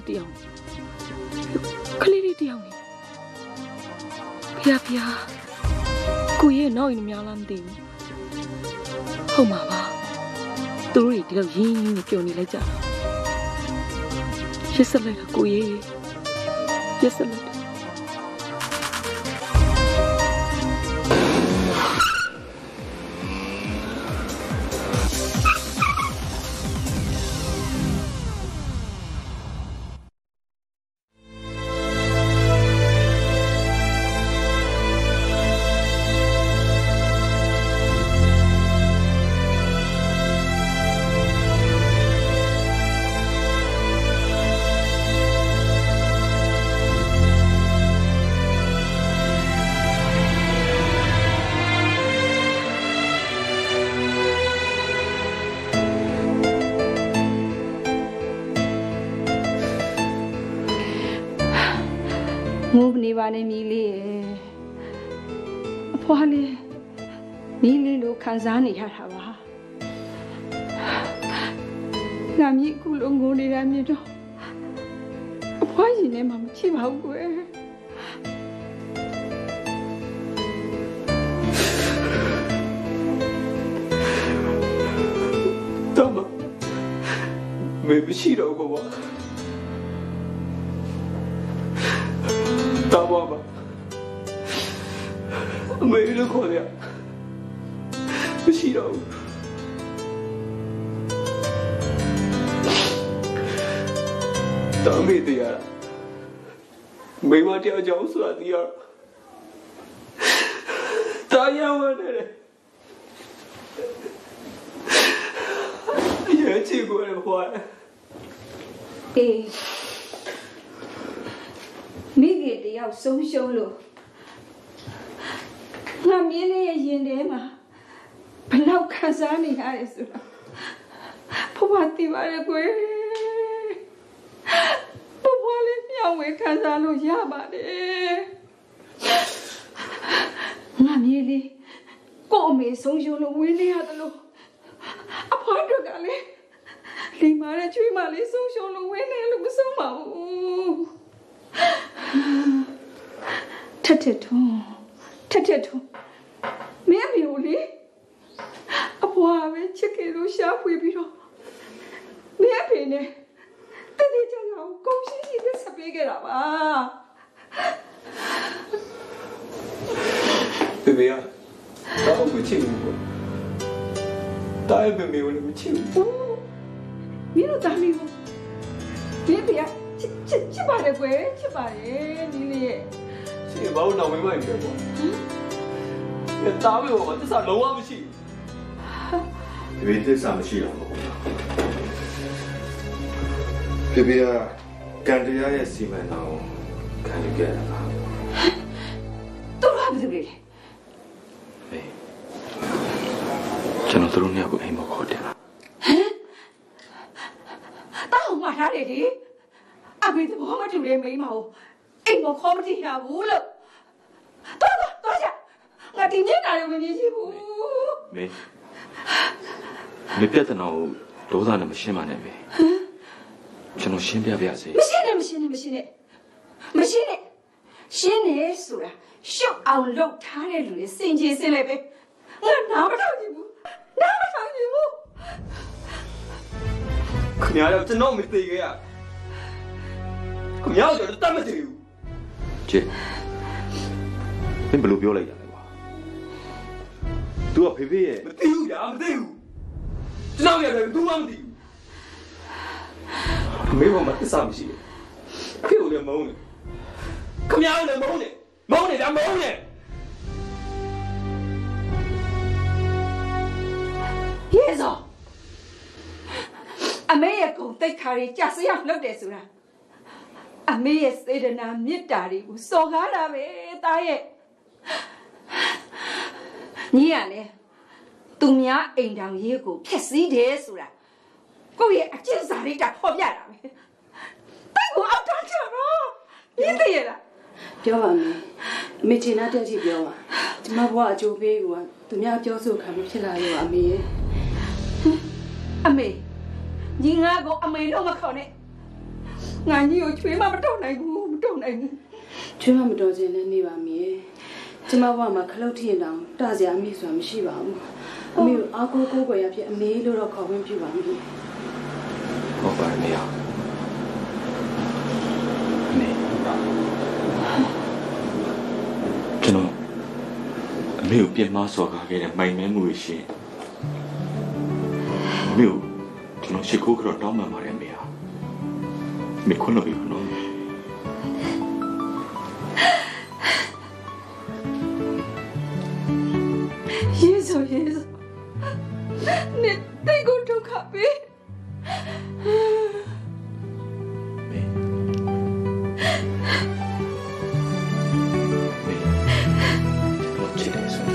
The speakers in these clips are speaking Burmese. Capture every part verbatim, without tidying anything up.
တယောက်ကလေးလေးတယောက်နေဖျားဖျားကိုရဲ့နောက်ရင်များလားမသိဘူးဟုတ်မှာပါသူတို့တွေဒီလောက်ရင်းရင်းနဲ့ပျော်နေလိုက်ကြတာရစ်စလိုက်တာကိုရဲ့ရစ်စလိုက်ငိုနေပါနဲ့မီးလေးရဲ့အဖွားလေးမီးလေးလိုခံစားနေရတာပါငါမြည်ခုလိုငိုနေတာမြင်တော့အဖွားရင်ထဲမှာမဖြစ်ပါဘူးကွယ်တော့မေမရှိတော့ဘူးကွာတာဘာဘာအမေလည်းခေါ်ရမရှိတော့ဘူးတာမေတရားမေမတရားကြောင့်ဆိုတာတရားတာရဝနေတယ်ရဲ့ချီကိုလည်းခေါ်အေးမိခင်တယောက်ဆုံးရှုံးလို့ငါမြင်းလေးရဲ့ရင်ထဲမှာဘလောက်ခံစားနေရတယ်ဆိုတာဘုရားသိပါတယ်ကွယ်ဘုရားလေးမြောက်ဝဲခံစားလို့ရပါတယ်ငါမြင်းလေးကိုအမေဆုံးရှုံးလို့ဝင်းနေရတယ်လို့အဖွားတို့ကလည်းလိမ္မာတဲ့ချွေးမလေးဆုံးရှုံးလို့ဝင်းနေလို့မဆုံးပါဘူးထက်ထက်ထုံးထက်ထက်ထုံးမင်းအမေကိုလေအဖွားပဲချစ်ခဲ့လို့ရှားဖွေပြီးတော့မင်းအဖေနဲ့တတိချောင်းကိုကုန်ရှိရှိနဲ့ဆက်ပေးခဲ့တာပါဖေဖေကတော့မချစ်ဘူးပေါ့တားဖေဖေကိုလည်းမချစ်ဘူးမင်းတို့တားမီးကိုမင်းဖေကချစ်ချစ်ချစ်ပါတယ်ကွယ်ချစ်ပါတယ်ဒီလေးရဲ့ချစ်ဘာလို့နောက်မေးမှန်းပြောပေါ့ဟမ်တားမေကသစ္စာလုံးဝမရှိဘူးဒီသစ္စာမရှိတော့ဘူးဖေဖေကကံတရားရဲ့စီမံတော်ခံယူခဲ့တာပါတို့ဘာဖြစ်လဲအေးကျွန်တော်တို့เนี่ยကိုအိမ်မခေါ်တယ်ဟမ်တောင်းမှာထားတယ်ဒီအမေသဘောမတူတဲ့မိန်းမကိုအိမ်မခေါ်မထင်ရဘူးလို့တော်တော်တော်ကြငါဒီနေ့ကလည်းမမြင်ရှိဘူးမေမေပြတ်တဲ့နော်ဒေါသနဲ့မရှင်းပါနဲ့မေကျွန်တော်ရှင်းပြပြစေမရှင်းနဲ့မရှင်းနဲ့မရှင်းနဲ့မရှင်းနဲ့ရှင်းနေဆိုတာရှုပ်အောင်လုပ်ထားတဲ့လူတွေစင်ကြေစင်လိုက်ပဲငါနားမထောင်ချင်ဘူးနားမထောင်ချင်ဘူးခင်ဗျားတို့ကျွန်တော်မသိခဲ့ရခင်ဗျားတို့တတ်မသိဘူးကျေမင်းဘယ်လိုပြောလိုက်ရလဲကွာ तू ကဖေဖေရဲ့မသိဘူးဗျာမသိဘူးကျွန်တော်ရတယ် तू မှမသိဘူးမေဘမသစ္စာမရှိဘူးဖေကိုလည်းမုန်းတယ်ခင်ဗျားတို့လည်းမုန်းတယ်မုန်းတယ်ဒါမုန်းတယ်ယေဇောအမေရဲ့ဂုဏ်သိက္ခာတွေကြာစရလုပ်တယ်ဆိုတာအမေရဲ့စေတနာမေတ္တာတွေကိုစော်ကားတာပဲတားရဲ့ညီရလေသူများအိမ်တောင်ရေးကိုဖျက်ဆီးတယ်ဆိုတာကိုယ့်ရဲ့အကျင့်စာရိတ္တဖော်ပြတာပဲတိုက်ကိုအောက်ထားချတော့ရင်းသေးရလားပြောပါမယ်အမေချင်တဲ့တက်ရှိပြောပါကျမဘွားအကျိုးပေးကသူများပြောဆိုခံလို့ဖြစ်လာရောအမေရဲ့အမေညီငါကိုအမေလို့မခေါ်နဲ့ငါကြီးကိုချွေးမမတော့နိုင်ဘူးမတော့နိုင်ဘူးကျွေးမမတော်ခြင်းနဲ့နေပါမည်ကျမဘဝမှာခလုတ်ထရင်တောင်တစရာအမိဆိုတာမရှိပါဘူးအမေကိုအားကိုးကိုးကွယ်ရဖြစ်အမေလို့တော့ခေါ်ခွင့်ပြုပါမည်ဟုတ်ပါမေမေကျွန်တော်အမေကိုပြင်မစော်ကားခဲ့တဲ့မိုင်မဲမှုရှင်အမေကိုကျွန်တော်ရှိခိုးကြတော့တောင်းပန်ပါတယ်အမေဟာမေခွန်းလို့ပြောနော်ယေซูယေซูနေတိတ်ကိုဒုက္ခပေးမေမေကျွန်တော်ချစ်တယ်ဆို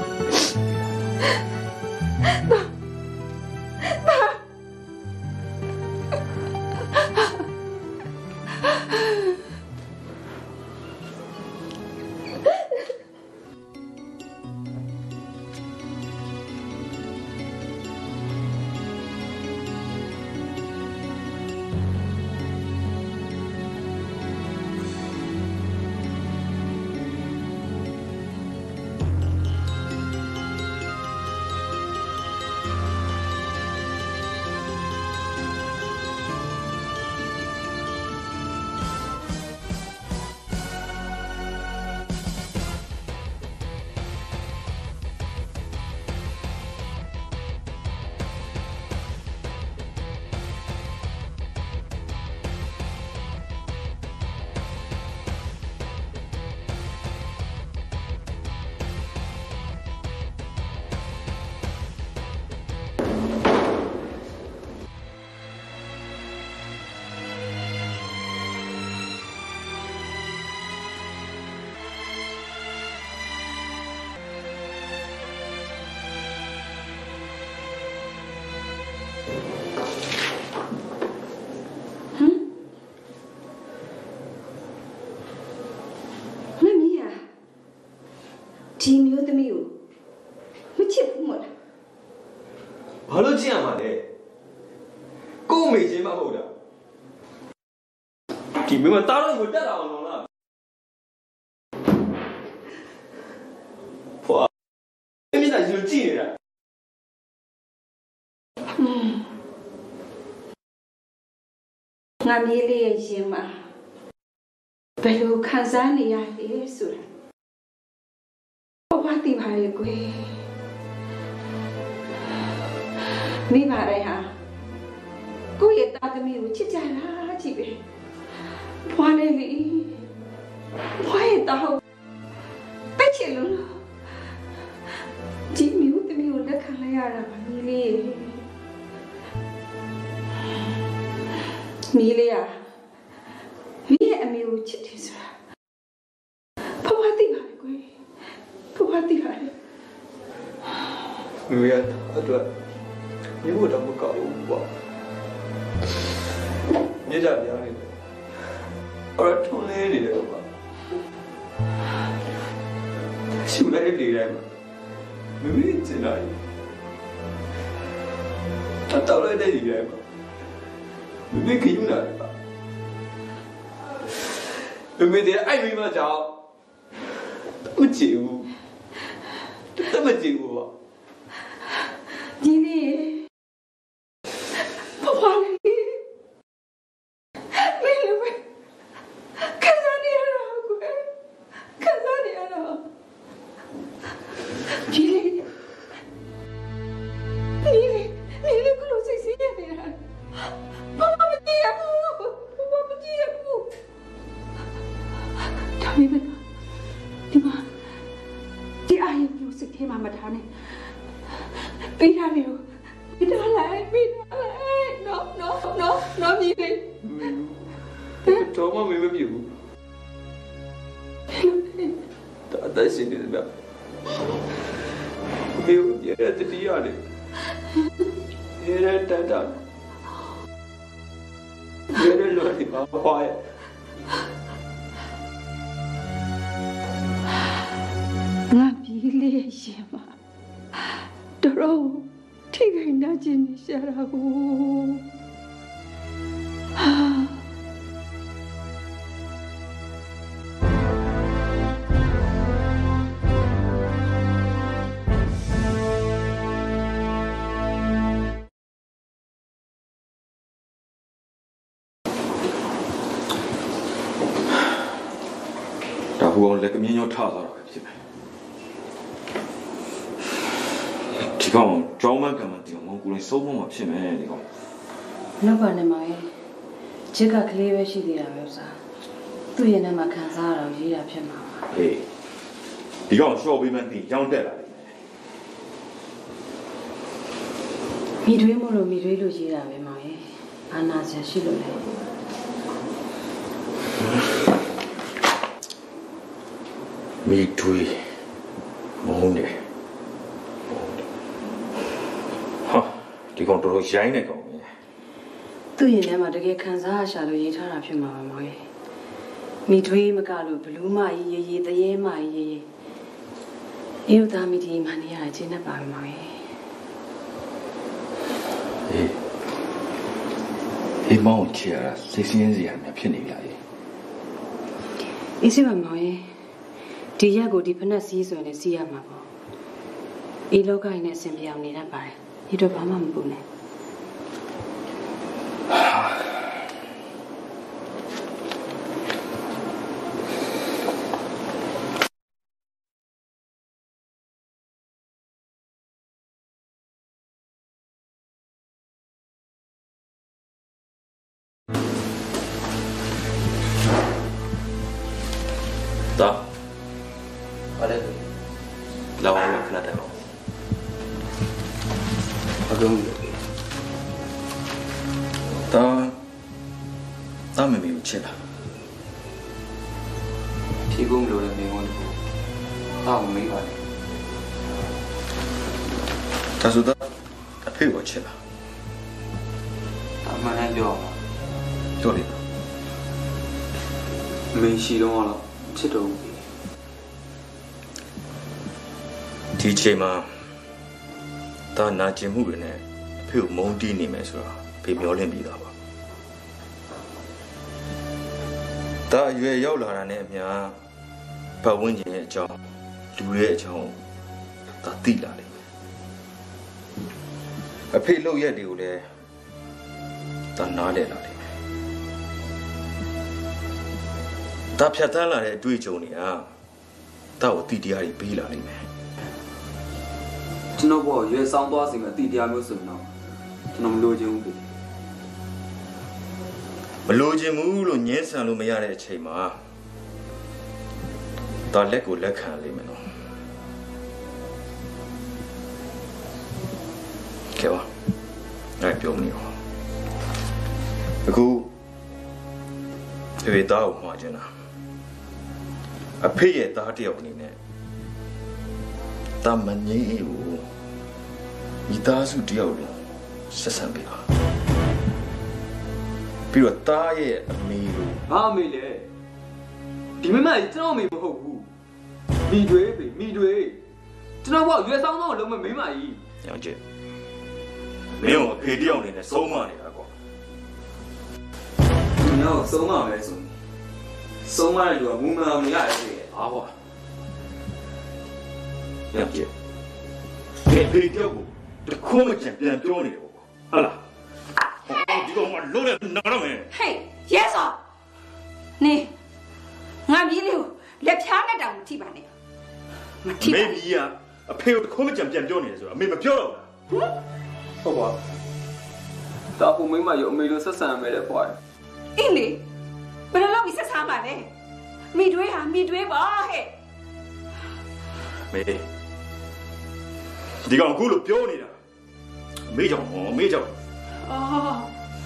ဒီမျိုးသမီးကိုမချစ်ဘူးမလားဘာလို့ကြည့်ရမှာလဲကို့မေချင်းမဟုတ်တာဒီမင်းမတားတော့ကိုတက်လာအောင်လားဖွာမင်းကယူကြည့်နေတာငါမြေးလေးရဲ့ရင်မှာဘယ်လိုခံစားနေရလဲဆိုတာဘာတိပါရဲ့ကွယ်မိဘရဲဟာကိုယ့်ရဲ့တာသမီးကိုချစ်ကြလားကြည့်ပဲဘွားလေးလေဘွားရဲ့တာဟုတ်ပဲချစ်လို့ဒီမျိုးသမီးကိုလက်ခံလိုက်ရတာပါမိလေးမိလေးอ่ะမိရဲ့အမေကိုချစ်တယ်ဆိုတာဘွားတိပါရဲ့ကွယ်ဘွားတိပါရဲ့မရတော့မျိုးတော့မကောက်ဘူးပေါ့ညကြပြားနေတယ်အဲ့ထုံးလေးနေတယ်ပေါ့ရှူလိုက်လေတိုင်းမှာမမင်းကျင်လာတယ်တော်တော်လေးတည်းနေတယ်ပေါ့မမင်းခယူလာတယ်ပေါ့မမင်းတဲ့အဲ့မိမကြောင့်မကြည့်ဘူးတမကြည့်ဘူးပေါ့ဒီလေးဘွားလေးမင်းလည်းခံစားနေရတော့ကွယ်ခံစားနေရတော့ဒီလေးဒီလေးဒီလေးကလို့စိတ်စီးနေနေတာဘာမှမကြည့်ရဘူးဘာမှမကြည့်ရဘူးဒါပေမဲ့ဒီမှာဒီအရင်မျိုးစိတ်ထဲမှာမထားနဲ့ပေးထားတယ်ပေးထားလိုက်ပေးထားလိုက်နော်နော်နော်နော်မြည်လေးတော့မမေးမပြဘူးတာတရှိနေတယ်ဗျမေးရတဲ့တရားလေရတဲ့တတာရတဲ့လောဒီပါခွာရဲ့ငါပြည်လေးရှင်မှာတော်ထိခိုင်နာကျင်နေရှာတာကိုဟာအခုအောင်လက်ကမြင်းရောထသွားတာပဲဖြစ်မယ်ဒီကောင်ကြောင်းမကမှတင်အောင်ကိုလည်းစိုးမမှာဖြစ်မယ်ဒီကောင်နောက်ပါနဲ့မောင်ရဲ့ချစ်ကကလေးပဲရှိသေးတာပဲဥစားသူ့ရင်ထဲမှာခံစားရတော့ရေးရဖြစ်မှာပါဟေးဒီကောင်ရှော့ပြီးမှတင်ကြောင်းတက်လာတယ်မိတွေးမလို့မိတွေးလို့ရေးတာပဲမောင်ရဲ့အာနာစရာရှိလို့လေမိတွေးမုန်းတယ်ဟာဒီကောင်တော်တော်ရိုင်းနေကောင်ပဲသူ့ရင်ထဲမှာတကယ်ခံစားရရှာလို့ရေးထားတာဖြစ်မှာပါမောင်ရဲ့မိတွေးမကလို့ဘလူးမကြီးရေးရေးတရေမကြီးရေးရေးရုပ်သားမိဒီမှနေရတာချင်းနဲ့ပါပဲမောင်ရဲ့အေးအေးမောင်ချီရတာစိတ်ဆင်းစရာများဖြစ်နေပြီလားအေးအေးစပါမောင်ရဲ့ဒီရက်ကိုဒီဖက်နဲ့စီးဆိုရင်လည်းစီးရမှာပေါ့အေးလောကကြီးနဲ့အဆင်ပြေအောင်နေတတ်ပါတယ်ဒီတော့ဘာမှမပူနဲ့တာဘာလဲလာအောင်ခဏတည်းပါအကုန်တာတာမမေကိုချစ်လားဖြေဖို့မလိုတဲ့မိန်းမတို့ဟာမမေးပါနဲ့ဒါဆိုတော့အဖေကိုချစ်လားအမှန်တမ်းပြောပါပြောလေမင်းရှိတော့တော့ချစ်တော့ဒီချိန်မှာတာနာကျင်မှုတွေနဲ့အဖေကိုမုန်းတီးနေမယ်ဆိုတော့ဖေမျောလင့်ပြီးသားပါတာအရွယ်ရောက်လာတာနဲ့အမျှပတ်ဝန်းကျင်ရဲ့အကြောင်းလူရဲ့အကြောင်းတာသိလာလိမ့်မယ်အဖေလှုပ်ရက်တွေကိုလည်းတာနားလည်လာလိမ့်မယ်တာဖြတ်သန်းလာတဲ့အတွေ့အကြုံတွေကတာကိုတိတရားတွေပေးလာလိမ့်မယ်ကျွန်တော်ဘောရွယ်ဆောင်သွားစီမဲ့အတိတရားမျိုးဆိုရင်တော့ကျွန်တော်မလိုချင်ဘူးမလိုချင်ဘူးလို့ညှင်းဆန်လို့မရတဲ့အချိန်မှာတာလက်ကိုလက်ခံလိမ့်မယ်နော်ကဲပါအဲ့ပြောမနေတော့အခုဒီသားကိုမှားချင်တာအဖေရဲ့သားတယောက်အနေနဲ့တာမငြိမ်းဘူးမိသားစုတယောက်လုံးဆက်ဆံပေးပါပြီးတော့တားရဲ့အမေကိုဘာအမေလဲဒီမမကြီးကျွန်တော်အမေမဟုတ်ဘူးမိတွေပဲမိတွေကျွန်တော်ဘောရွယ်ဆောင်တော့လုံးမမိမကြီးရောင်ကျမင်းတို့အဖေတယောက်အနေနဲ့ဆုံးမနေတာကွာဒီတော့ဆုံးမမယ်ဆိုဆုံးမတဲ့လူကမူမအောင်နေရတယ်အားကွာရောင်ကျဖေဖေတယောက်ကိုတခုမှချင်ပြန်ပြောနေတယ်ပေါ့ဟုတ်လားဒီကောင်မလုံးနဲ့နားတော့မယ်ဟေးရဲစောနေငါပြေးလေးကိုလက်ဖြားနဲ့တောင်မထိပါနဲ့မထိပါမေကြီးကအဖေကိုတခုမှချင်ပြန်ပြောနေတယ်ဆိုတော့အမေမပြောတော့ဘူးဟုတ်ပါတာဖို့မိမရောအမေလိုဆက်ဆံမယ်လေကွာအင်းလေဘယ်လိုလုပ်ပြီးဆက်ဆံပါလဲမိတွေးဟာမိတွေးပါဟဲ့မေဒီကောင်အခုလိုပြောနေတာမေးကြောင်ဟောမေးကြောင်အော်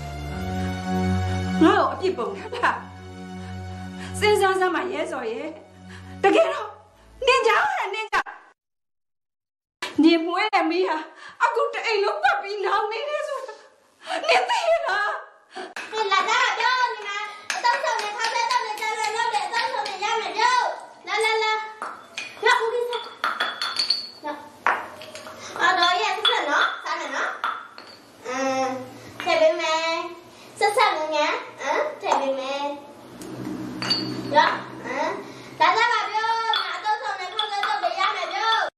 ငါ့ကိုအပြစ်ပုံထားတာစဉ်းစားစမ်းမှရဲစော်ရဲတကယ်တော့နင်ကြောင်ဟဲ့နင်ကြောင်နေမွေးတဲ့မိဟာအခုတအိမ်လုံးပတ်ပြီးလောင်နေတယ်ဆိုတာနင်သိလား你来大表，你们到时候你看在到你家来了的，到时候你家没有，来来来，来我给你说，来，啊，老爷是什么？啥人呢？嗯，这边没，是啥人呢？嗯，这边没，呀，嗯，大家把表，那到时候你看在到你家没有？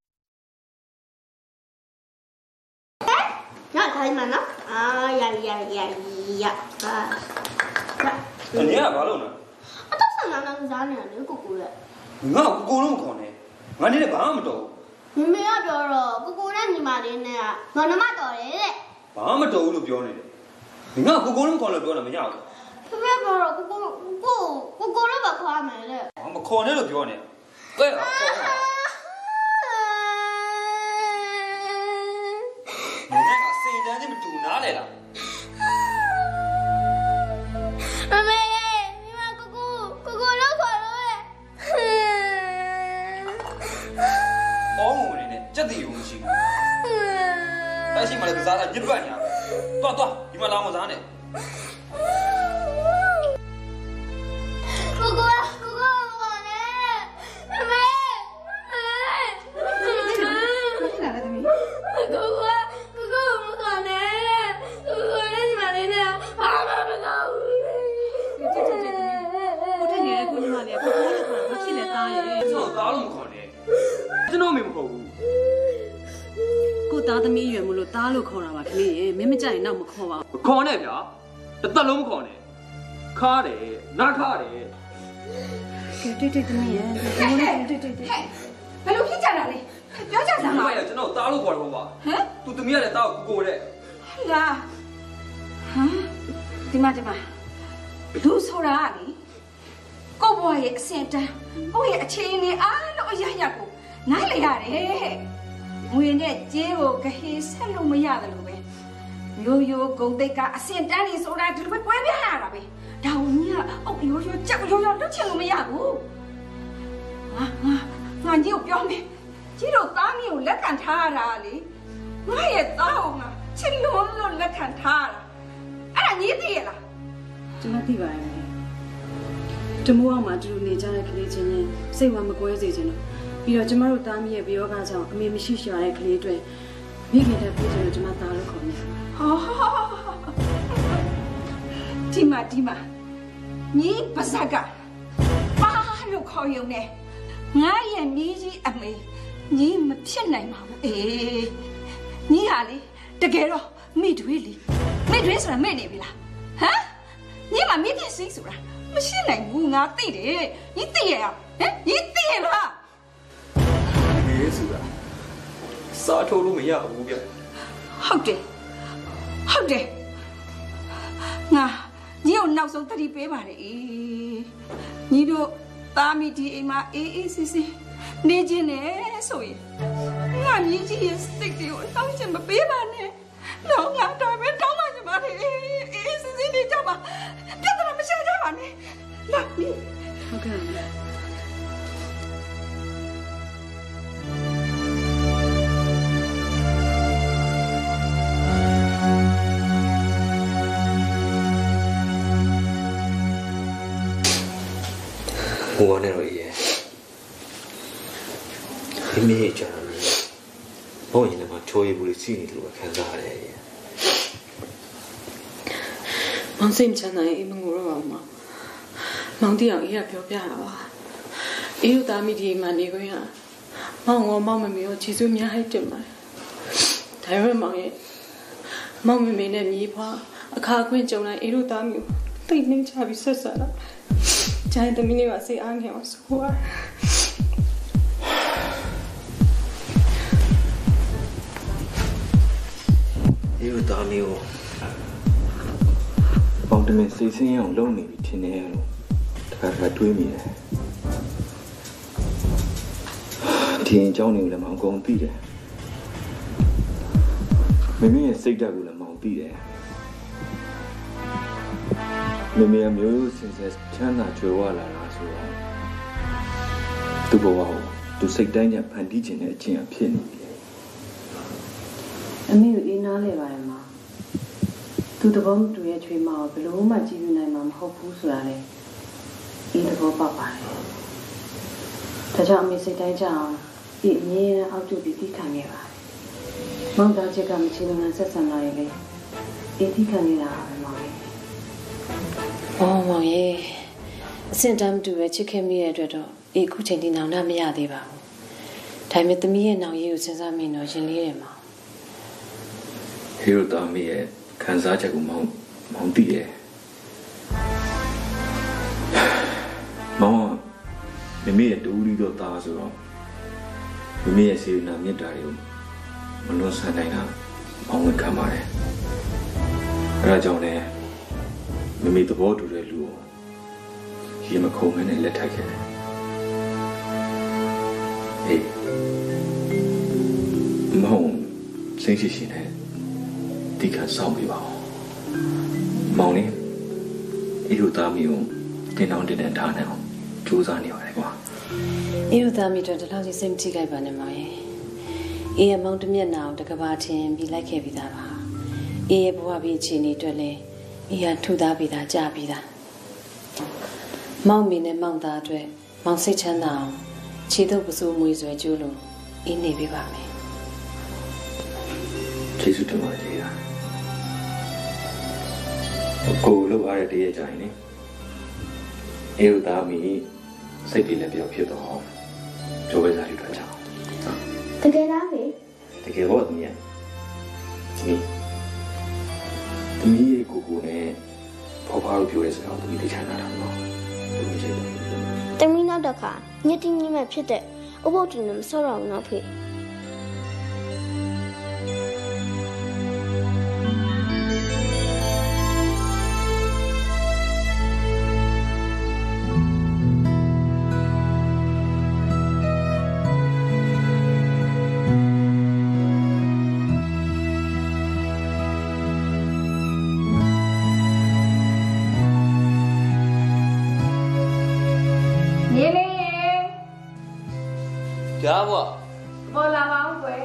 哎，那看什么呢？啊呀呀呀呀！啊， 你也把弄呢？ 啊，到时候那那ကစားနေတယ်ကိုကိုရဲ့ငါကိုကိုလုံးခေါ်နေငါနေလည်းဘာမှမတော်မမေကပြောတော့ကိုကိုနဲ့ညီမလေးနဲ့ကငါနမတော်တယ်တဲ့ဘာမှမတော်ဘူးလို့ပြောနေတယ်ငါကိုကိုလုံးခေါ်လို့ပြောတာမရဘူးဖေဖေပြောတော့ကိုကိုကိုကိုကိုလုံးပဲခေါ်မယ်တဲ့ဘာမခေါ်နဲ့လို့ပြောနေကဲခေါ်မင်းကစိတ်တန်းချင်းမတူနားလေလားမမေညီမကိုကိုကိုကိုလုံးခေါ်လို့ရဲ့အော်ငုံနေနဲ့စက်တီရုံမရှိဘူးတိုက်ရှိမှလည်းကစားတာညစ်ပတ်ညာတော့တော့ဒီမှာလာမစားနဲ့ကိုကိုကိုကိုခေါ်နေမမေမလာသမီးကိုကိုကိုကိုခေါ်နေကိုကိုနဲ့ညီမလေးနဲ့ဘာမှမလုပ်ဘူးတက်တက်တက်သမီးကိုတက်နေတဲ့ကိုညီမလေးကကိုကိုနဲ့ခေါ်တာမရှိလဲသားရဲ့ကျွန်တော်သားလို့မခေါ်နဲ့ကျွန်တော်မေမဟုတ်ဘူးကိုသားသမီးရွယ်မလို့သားလို့ခေါ်တာပါကလေးရေမင်းမကြိုက်ရင်တော့မခေါ်ပါဘူးခေါ်နဲ့ဗျာတစ်သက်လုံးမခေါ်နဲ့ခါတယ်နားခါတယ်ကဲတိတ်တိတ်သမီးရေဒီလိုနဲ့တိတ်တိတ်တိတ်ဟဲ့ဘယ်လိုဖြစ်ကြတာလဲပြောကြစမ်းပါကျွန်တော်သားလို့ခေါ်တော့ပါဟမ်သူသမီးကလည်းသားကိုကိုကိုတဲ့လာဟမ်ဒီမှာဒီမှာလူဆိုတာကလေကိုဘွားရဲ့အစင်တန်းကိုရဲ့အခြေအနေအားလုံးအရရကိုနားလေရတယ်ငွေနဲ့ကြေးကိုကဟေးဆက်လို့မရတယ်လို့ပဲမျိုးရိုးဂုံတိတ်ကအစင်တန်းနေဆိုတာဒီလိုပဲကွဲပြားရတာပဲဒါဝင်ကြီးကအုပ်ရိုးရိုးကြောက်ရိုးရိုးလွတ်ချင်လို့မရဘူးငါငါငါကြီးကိုပြောမယ်ကြီးတို့သားမီးကိုလက်ခံထားရတာလေငါရဲ့သားကိုငါချစ်လို့လို့လက်ခံထားရတာအဲ့ဒါညီးသိရလားကျွန်မသိပါရဲ့တမိုးအောင်မှာတူနေကြတဲ့ကလေးချင်းချင်းစိတ်ဝမ်းမကွဲစေချင်တော့ပြီးတော့ကျမတို့သားမီးရဲ့ဘယောဂကြောင့်အမေမရှိရှာတဲ့ကလေးတွေမိခင်တဲ့ပြေးတယ်ကျမသားလို့ခေါ်နေဟာဒီမှာဒီမှာညီးပါဇက်ကပါလို့ခေါ်ရုံနဲ့ငါရဲ့ညီးကြီးအမေညီးမဖြစ်နိုင်ပါဘူးအေးညီးဟာလေတကယ်တော့မိတွေးလေမိတွေးဆိုတာမဲ့နေပြီလားဟမ်ညီးမမိဖြစ်စီးဆိုတာမရှိနိုင်ဘူးငါသိတယ်ညီသိရဟမ်ညီသိရလားဒီဆိုတာစားထိုးလို့မရဘူးဗျဟုတ်တယ်ဟုတ်တယ်ငါညီကိုနောက်ဆုံးသတိပေးပါလေအေးညီတို့သားမိဒီအိမ်မှာအေးအေးဆေးဆေးနေခြင်းနဲ့ဆိုရင်ငါညီကြီးရဲ့စိတ်တွေကိုတောင်းချင်မပေးပါနဲ့တော့ငါတော့ပဲတောင်းပါချင်ပါလေအေးအေးဆေးဆေးနေကြပါပြဿနာမရှာကြပါနဲ့လာပြီဟုတ်ကဲ့ဟိုကနေတော့ရေမိမိရဲ့ကြာတယ်ဘောရင်ကချိုးရဘူးလေစီးနေလို့ခံစားရတယ်ရေမောင်စိတ်ချမ်းသာရင်မငိုတော့ပါဘူးမောင်မောင်တရားအေးကပြောပြတာပါအေးတို့သားမိဒီမှာနေခွင့်ရမောင်ကမောင်မမေကိုချီစုများဟိုက်တင်ပါတယ်ဒါပေမဲ့မောင်ရဲ့မောင်မမေနဲ့မြေးဖွားအခါခွင့်ကြုံလိုက်အေးတို့သားမိကိုတိတ်နှင်းချပြီးဆက်ဆက်တာကျန်တဲ့မိနစ်ကစိတ်အားငယ်အောင်ဆိုပါအေးသားမျိုးပေါင်တမင်စိတ်ဆင်းအောင်လုပ်နေပြီထင်တယ်လို့တခါတခါတွေးမိတယ်ဒီအကြောင်းတွေကိုလည်းမအောင်ကုန်သိတယ်မမေရဲ့စိတ်ဓာတ်ကိုလည်းမအောင်သိတယ်မမေအမျိုးစင်စစ်ချမ်းသာကြွယ်ဝလာတာဆိုတော့သူ့ဘဝကိုသူစိတ်တိုင်းကဖန်တီးခြင်းနဲ့အချင်းအဖြစ်နေတယ်အမေကိုအေးနားလဲပါတယ်မှာသူတဘောမတူရဲ့ချွေးမကိုဘယ်လိုမှကြည့်ပြနိုင်မှာမဟုတ်ဘူးဆိုတာလေအေးတဘောပတ်ပါတယ်ဒါကြောင့်အမေစိတ်တိုင်းကြအောင်ဒီအမြဲတမ်းအောက်ကျပြီးတိခံနေပါမောင်သားချက်ကမချင်ငန်းဆက်ဆံလာရင်လေအေးတိခံနေတာပဲမောင်ရဲ့အော်မောင်ရဲ့အစင်တမ်းတူပဲချစ်ခင်မိတဲ့အတွက်တော့အေးခုချိန်ထိနောင်တမရသေးပါဘူးဒါပေမဲ့သမီးရဲ့နောင်ရည်ကိုစဉ်းစားမိတော့ရင်လေးတယ်မောင်ဟီရိုသားမီးရဲ့ခံစားချက်ကိုမောင်မောင်သိတယ်မောင်မိမိရဲ့တူရီတော့သားဆိုတော့မိမိရဲ့စေနာမြတ်တာတွေကိုမလွန်ဆန်နိုင်တာမောင်းဝင်ခံပါတယ်အဲဒါကြောင့်လည်းမိမိသဘောတူတဲ့လူကိုရေမခုံမနဲ့လက်ထိုက်ခဲ့တယ်ဟေးမောင်စိတ်ရှိရှိနဲ့ဒီကဆောင်းပြပါဦးမောင်လေးဤလိုသားမျိုးတင်အောင်တင်တဲ့ထားနေအောင်ကြိုးစားနေပါတယ်ကွာဤလိုသားမျိုးတော့ဒီလောက်ကြီးစိတ်မထိခိုက်ပါနဲ့မောင်ရဲ့အေးရမောင်တမျက်နှာကိုတကဘာထင်ပြီးလိုက်ခဲ့ပြီးသားပါအေးရဘဝပြီးအခြေအနေအတွက်လည်းအေးရထူသားပြီးသားကြာပြီးသားမောင်မင်းနဲ့မောင်သားအတွက်မောင်စိတ်ချမ်းသာအောင်ခြေထုတ်ပစိုးမွေးဆွဲကြိုးလို့အေးနေပြပါမယ်ကျေးဇူးတင်ပါတယ်ကြီးကိုလောက်အားတဲ့တည်းကြရင်လေအေးသားမီစိတ်တွေလည်းပြောင်းဖြစ်တော့ကြိုးပဲစားယူတော့ကြအောင်တကယ်လားမေတကယ်တော့သမီးရဲ့သမီးသမီးရဲ့ကိုကိုနဲ့ဖော်ဖော်လို့ပြောရဲစကားကိုသမီးသိချင်တာတော့သမီးချစ်တယ်သမီးနောက်တစ်ခါညတိညမဲ့ဖြစ်တဲ့အဘုတ်တူနဲ့မဆော့တော့ဘူးနော်ဖေကြားပေါ့ပေါ်လာပါဦးကွယ်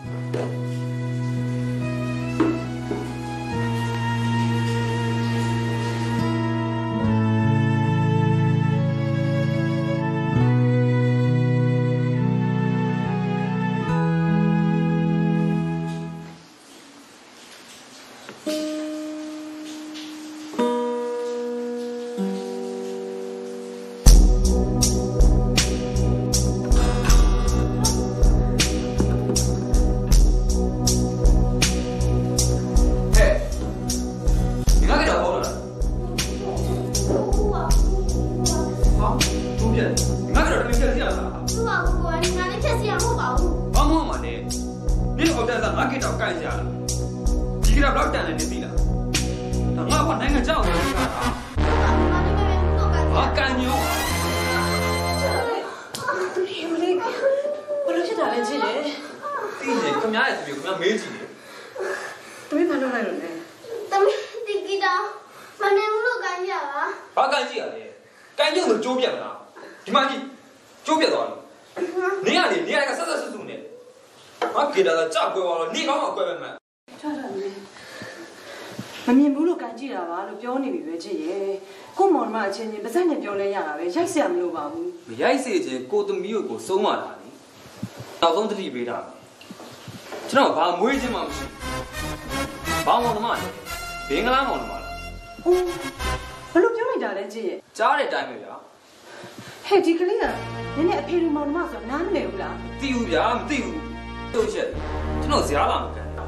မမြင်ဘူးလို့ကန်ကြည့်တာပါလို့ပြောနေပြီပဲချစ်ရဲ့ကိုမောင်မအချင်းချင်းပါဇက်နဲ့ပြောလဲရတာပဲရိုက်စရာမလိုပါဘူးမရိုက်စေချင်ကိုသမီးကိုစုံးလာတာလေနောက်ဆုံးတတိပေးတာကျွန်တော်ဘာမွေးခြင်းမှမရှိဘာမောင်သမားလဲဘင်္ဂလားမောင်သမားလားအိုးဘလို့ပြောနေတာလဲချစ်ရဲ့ကြားတဲ့အတိုင်းပဲဗျာဟဲ့ဒီကလေးကနည်းနည်းအဖေလူမောင်သမားဆိုနားမလည်ဘူးလားမသိဘူးဗျာမသိဘူးတို့ချက်ကျွန်တော်ဇာလာမကန်ဟဲ့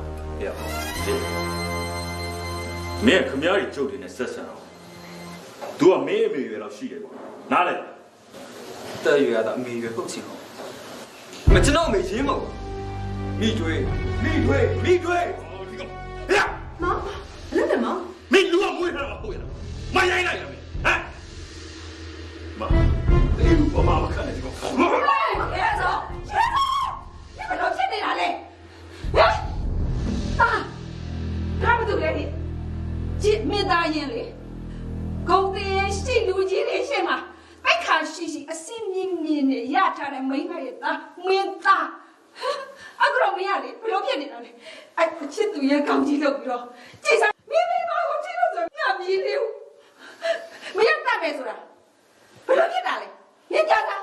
မင်းခမည်းကြီးကျုပ်တွေနဲ့ဆက်ဆံအောင် तू ကမင်းအမေရွယ်တော့ရှိတယ်ကွာနားလဲတဲ့ရွယ်ကတော့အမေရွယ်ဟုတ်ချင်မကျွန်တော်အမေရင်းမဟုတ်မိတွေးမိတွေးမိတွေးဟောဒီကောင်ဟဲ့မောင်လည်းတယ်မောင်မင်းလူကမွေးထားတာဟုတ်ရလားမရိုင်းလိုက်ရမယ်ဟမ်မအေးဘာမှမခံနိုင်ဘူးရဲစောရဲစောဒီဘယ်လိုဖြစ်နေတာလဲဟမ်အာဒါမှမဟုတ်လေကြည့်မိသားရင်လေဂုံသေးရှိလူကြီးတွေရှင်းမှာဘက်ခါရှိရှိအစင်းမြင်းမြင်းနဲ့ရထားတဲ့မိန်းမရဲ့သားမင်းသားအခုတော့မရလေဘယ်လိုဖြစ်နေတာလဲအဲ့ချစ်သူရဲ့ကောင်းကြီးလုပ်ပြီးတော့ကြည့်စမ်းမိမိမကိုချစ်လို့ဆိုငါမြည်လေမရတတ်ပဲဆိုတာဘယ်လိုဖြစ်တာလဲမြင်ကြတာ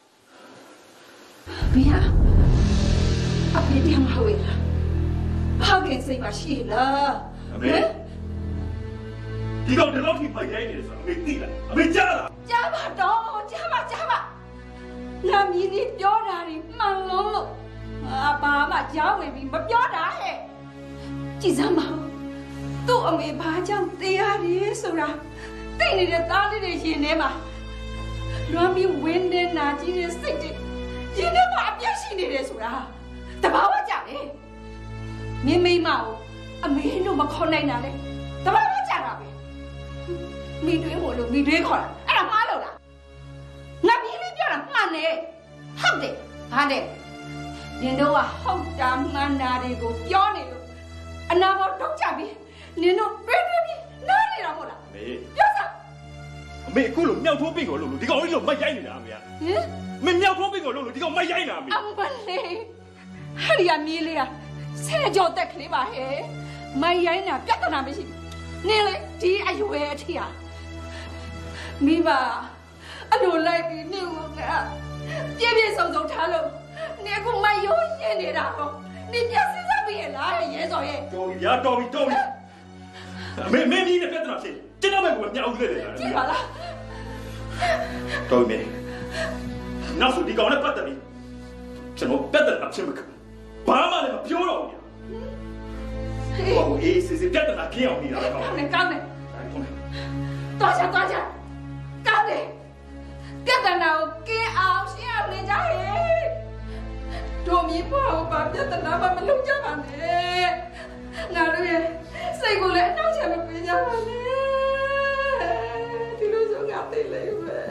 မရအဖေတည်းမဟုတ်လားဘာကင်းစိတ်မရှိလားအမေဒီကောင်ဒီလောက်ထိပိုက်ရိုင်းနေတယ်ဆိုတော့အမေသိလားအမေကြားလားကြားပါတော့ကြားပါကြားပါငါမြည်နေပြောတာတွေမှန်လုံးလို့အာဘာမှကြားဝင်ပြီးမပြောတာဟဲ့ကြည်စမ်းပါသူ့အမေဘာကြောင့်တရားတယ်ဆိုတာသိနေတဲ့သားလေးတွေရှင်ထဲမှာလွမ်းပြီးဝင်းတဲ့နာကြီးတဲ့စိတ်တွေရင်းထဲမှာအပြတ်ရှိနေတယ်ဆိုတာတဘာဝကြတယ်မင်းမိမကိုအမေလို့မခေါ်နိုင်တာလေတဘာဝကြတာပဲမိတွင်းမို့လို့မိတွင်းခေါ်တာအဲ့ဒါမှားလို့လားငါပြီးလေးပြောတာမှန်တယ်ဟုတ်တယ်ဘာလဲနင်တို့ကဟုတ်တာမှန်တာတွေကိုပြောနေလို့အနာဘောထုတ်ချပြီးနင်တို့ပြေးပြေးပြီးနားနေတာမဟုတ်လားမေပြောစမ်းအမေအခုလို့မြောက်ထိုးပင့်ကိုလို့လို့ဒီကောင်ကြီးလို့မိုက်ရိုက်နေတာအမေကဟင်မင်းမြောက်ထိုးပင့်ကိုလို့လို့ဒီကောင်မိုက်ရိုက်နေတာအမေအမလေးဟာရီယာမီးလေးကဆဲကြောတက်ကလေးပါဟဲ့မိုက်ရိုက်နေတာပြဿနာမရှိဘူးနင်လေဒီအရွယ်အထိဟာမိဘအလိုလိုက်ပြီးနင်ကပြည့်ပြည့်စုံစုံထားလို့နင်ကမိုက်ရိုးရင်နေတာတော့နင်ပြစစ်စားပြီးရလားရဲစော်ရဲ့တော်ပြီဗျာတော်ပြီတော်ပြီအမေမင်းကြီးနဲ့ပြဿနာဖြစ်ကျွန်တော်ပဲကိုမြောက်ဦးခဲ့တယ်လားကြည့်ပါလားတော်ပြီနောက်ဆိုဒီကောင်နဲ့ပတ်သက်ပြီးကျွန်တော်ပြဿနာဖြစ်မှာဘာမှလည်းမပြောတော့ဘူးဗျာဟိုအေးစစ်စစ်ပြဿနာခင်းအောင်နေတာကောင်းတယ်ကောင်းတယ်တော်ချာတော်ချာကောင်းတယ်ပြဿနာကိုကင်းအောင်ရှင်းအောင်နေကြဟဲ့တို့မြင်ဖို့ဘာပြဿနာမှမလုပ်ကြပါနဲ့ငါတို့ရဲ့စိတ်ကိုလည်းအနှောက်အယှက်မပေးကြပါနဲ့ဒီလိုဆိုငါသိလိုက်မယ်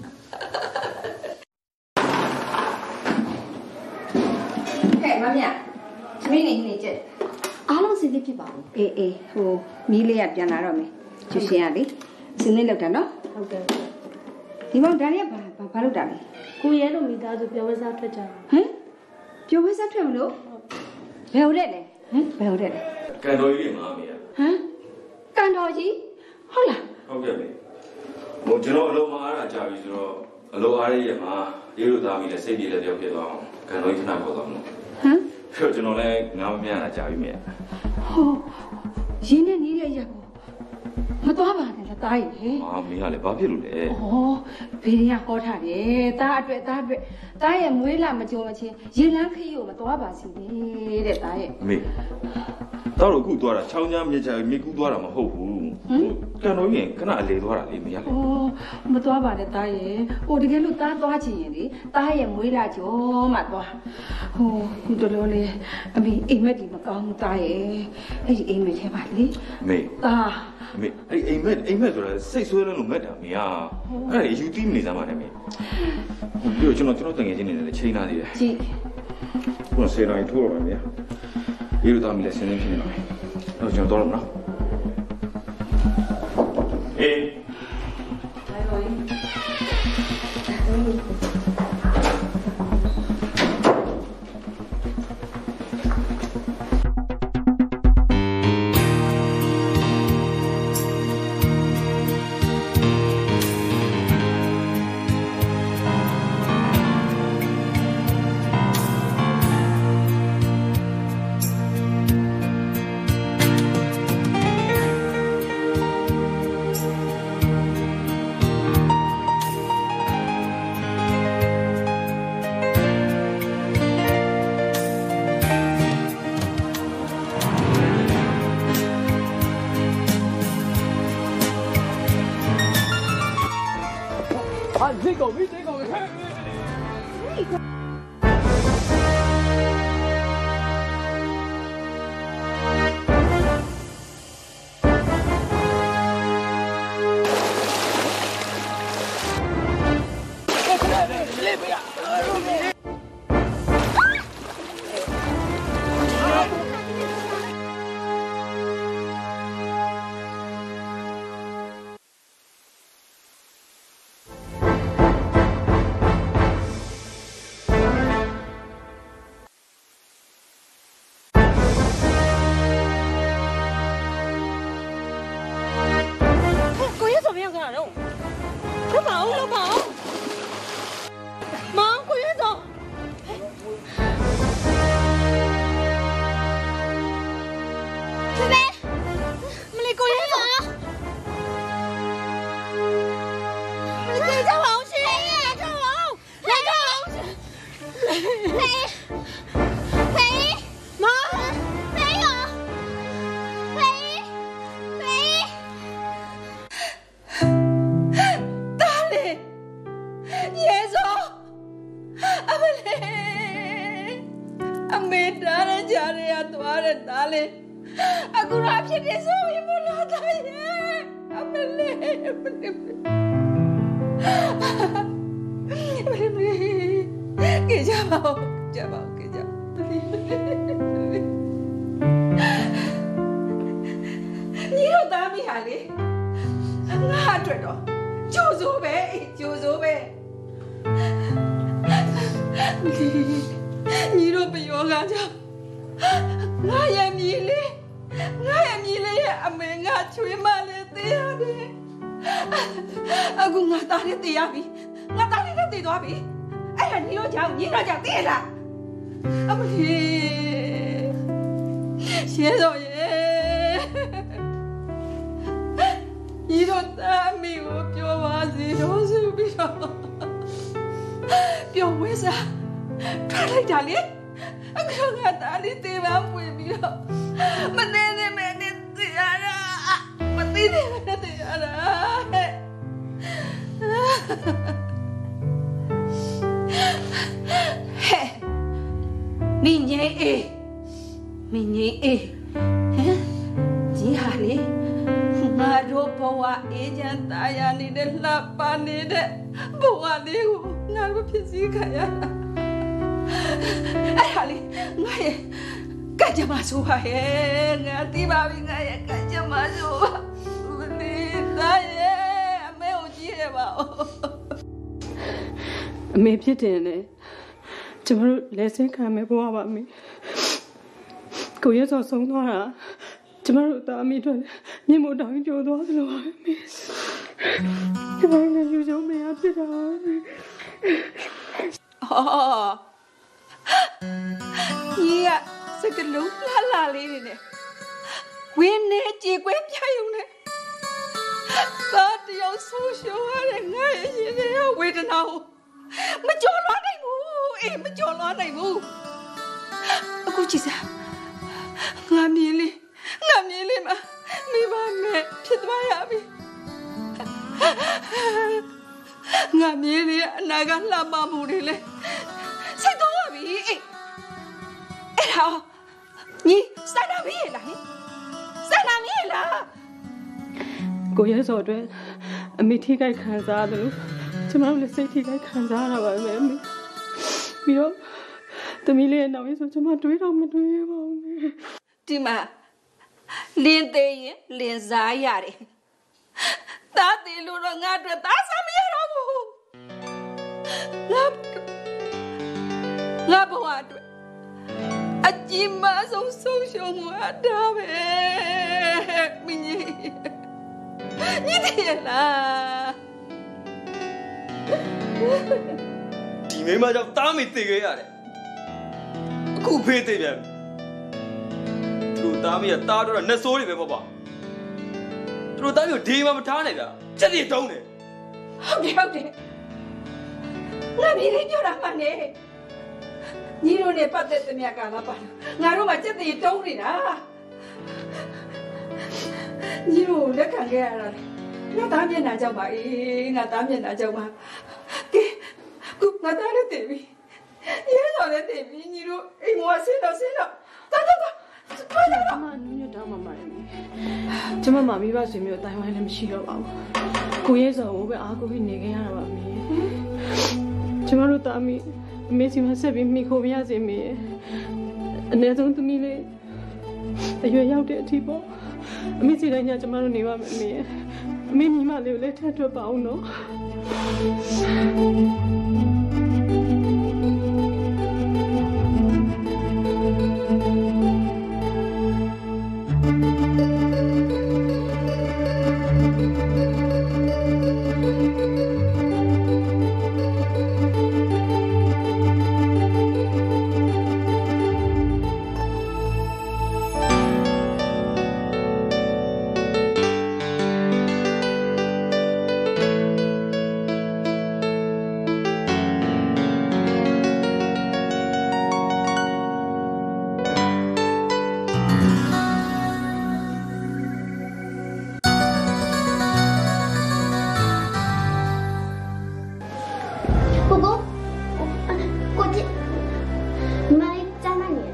ဟဲ့မမမင်းနေနေကြက်အားလုံးစီးလေးဖြစ်ပါဘူးအေးအေးဟိုမီးလေးကပြန်လာတော့မယ်ကျူရှင်ရလေစင်းလေးလောက်တာနော်ဟုတ်တယ်ဒီမောင်ဒါရီကဘာဘာလုပ်တာလဲကိုရဲလို့မိသားစုပြောဝဲစားထွက်ကြတာဟမ်ပြောဝဲစားထွက်မလို့ဘယ်ဟုတ်လဲဟမ်ဘယ်ဟုတ်လဲကန်တော်ကြီးတွေမှာအမေဟမ်ကန်တော်ကြီးဟုတ်လားဟုတ်ကဲ့မေဟိုကျွန်တော်အလုံးမအားတာကြာပြီဆိုတော့အလုံးအားရရဲ့မှာဒီလိုသားမိလည်းစိတ်ပြေလည်းတယောက်ဖြစ်သွားအောင်ကန်တော်ကြီးခဏပေါ်သွားမလို့ဟမ်ပြောကျွန်တော်လည်းငါမမြန်တာကြာပြီမေဟိုရင်းနဲ့နေတဲ့ရက်ကိုမသွားပါနဲ့လားတားရဲ့အာမင်းကလည်းဘာဖြစ်လို့လဲဩဘေးရဟောထားတယ်တားအတွက်တားအတွက်တားရဲ့မွေးလာမကြုံမချင်းရေလန်းခရီးကိုမသွားပါစီနဲ့တဲ့တားရဲ့အမေတော့အခုသွားတာချောင်းချမ်းမြေချာမြေကူးသွားတာမဟုတ်ဘူးဟိုကန်တော်ကြီးခဏအလေသွားတာလေမရလေဩမသွားပါနဲ့တားရဲ့ဟိုတကယ်လို့တားသွားချင်ရင်လေတားရဲ့မွေးလာကြုံမှသွားဟိုခုတော်တော်လေးအမေအိမ်မက်ဒီမကောင်းဘူးတားရဲ့အဲ့ဒီအိမ်မက်ထဲပါလေမေတားမေအဲ့အိမ်မက်အိမ်မက်ဆိုတာစိတ်ဆွဲလို့လို့မက်တာမေဟာအဲ့ဒါယူတီးမနေစမ်းပါနဲ့မေပြီးတော့ကျွန်တော်ကျွန်တော်တငယ်ချင်းနေတယ်ချိန်လာသေးတယ်ကြည့်ဘုရားဆေးနိုင်ထိုးရမယ်ဒီလိုသားမိလဲဆင်းနေဖြစ်နေပါမယ်အဲ့တော့ကျွန်တော်တော့မနော်အေးဟိုင်း这狗没这狗，看。 တအမေတားတဲ့ကြားရသွားတဲ့သားလေးအခုတော့ဖြစ်တယ်ဆိုရင်မလို့သားရဲ့အမလေးအမလေးအမလေးကြေကြပါဦးကြေပါဦးကြေကြညီတို့သားမိဟာလေငါအတွက်တော့ကျိုးစိုးပဲကျိုးစိုးပဲညီတို့ပြောကကြောင့်ငါရဲ့မြည်လေးငါရဲ့မြည်လေးရဲ့အမေငါချွေးမလေးသိရတယ်အခုငါသားလေးသိရပြီငါသားလေးလည်းသိသွားပြီအဲ့ဒါညီတို့ကြောင့်ညီတို့ကြောင့်သိရလားအမလေးရှင်းတော့ရဲ့ညီတို့သားမိကိုပြောပါစေတော့ဆိုပြီးတော့ပြောဝဲစားထားလိုက်တာလေအခုငါသားလေးတေးပန်းပွင့်ပြီးတော့မနေနေမနေသိရတာမသိနေမနေသိရတာဟဲ့ဟဲ့မင်းကြီးအေးမင်းကြီးအေးဟမ်ကြီးဟာလေငါတို့ဘဝအေးချမ်းသာယာနေတဲ့လှပနေတဲ့ဘဝလေးကိုငါတို့ဖြစ်စည်းခံရတာအဲ့ဟာလေငါရဲ့ကကြမဆိုပါရဲ့ငါသိပါပြီငါရဲ့ကကြမဆိုပါမလေးသားရဲ့အမေကိုကြည့်ရပါဦးအမေဖြစ်တယ်လေကျမတို့လက်ဆင်းခံမယ်ဘဝပါမေကိုရဲစောဆုံးသွားတာကျမတို့သားအမိတို့မြင့်မို့တောင်းကြိုးသွားသလိုပါမေကျမတို့လည်းယူကြမရဖြစ်တာအော်ညီကစကလုံးလှလှလေးနေနဲ့ဝင်းနေကြည်ကွဲပြယုံနဲ့သာတယောက်ဆူရှောရတဲ့ငါရဲ့ရှင်ရဲ့ဝေဒနာကိုမကြော်လွှားနိုင်ဘူးအေးမကြော်လွှားနိုင်ဘူးအခုကြည့်စမ်းငါမြင်လေးငါမြင်လေးမမိဘမဲ့ဖြစ်သွားရပြီငါမြင်လေးအနာကလှပမှုတွေလေစိတ်တော့ပြီအေးအဲ့ဒါညီစတာမီးလားစတာမီးလားကိုရဲစောအတွက်အမေထိခိုက်ခံစားတယ်လို့ကျမတို့လည်းစိတ်ထိခိုက်ခံစားရတာပါပဲအမေပြီးတော့သမီးလေးရဲ့နောက်ရေးဆိုကျမတွေးတော့မတွေးရပါဘူးဒီမှာလင်းသေးရင်လင်းစားရတယ်သားသေးလို့တော့ငါအတွက်သားစားမရတော့ဘူးငါငါဘဝအတွက်အကြီးမဆုံးဆုံးရှုံးမှုအတားပဲမင်းကြီးညီတယ်လားဒီမိမကြောင့်တားမိသိခဲ့ရတယ်အခုဖေးသိပြန်သူတို့တားမိကတားတော့နှဆိုးတွေပဲပေါ့ပါသူတို့တားမိကိုဒီမှာမထားနိုင်တာချက်စီတုံးတယ်ဟုတ်တယ်ဟုတ်တယ်ငါပြည်လေးပြောတာမှန်တယ်ညီတို့နဲ့ပတ်သက်သမျှကာလပါငါတို့မှချက်စီတုံးနေတာညီတို့လက်ခံခဲ့ရတာငါသားမျက်နှာကြောက်ပါအေးငါသားမျက်နှာကြောက်ပါကဲခုငါသားလည်းတည်ပြီရဲတော်လည်းတည်ပြီညီတို့အိမ်မောဆင်းတော့ဆင်းတော့တာတာတာကျမနူးညွတ်တောင်းမှပါတယ်ကျမမမိဘဆွေမျိုးအတိုင်းဝိုင်းလည်းမရှိတော့ပါဘူးကိုရဲစောကိုပဲအားကိုပြီးနေခဲ့ရတာပါမေကျမတို့တာအမိအမေစီမဆက်ပြီးမိခိုးပြရစေမေအနည်းဆုံးသမီးလေးအရွယ်ရောက်တဲ့အထိပေါ့အမေစီတိုင်းညကျမတို့နေပါမယ်အမေအမေမိမလေးကိုလည်းထပ်ထွက်ပါအောင်နော်ကိုကိုကိုကြည့်မလေးကြားနိုင်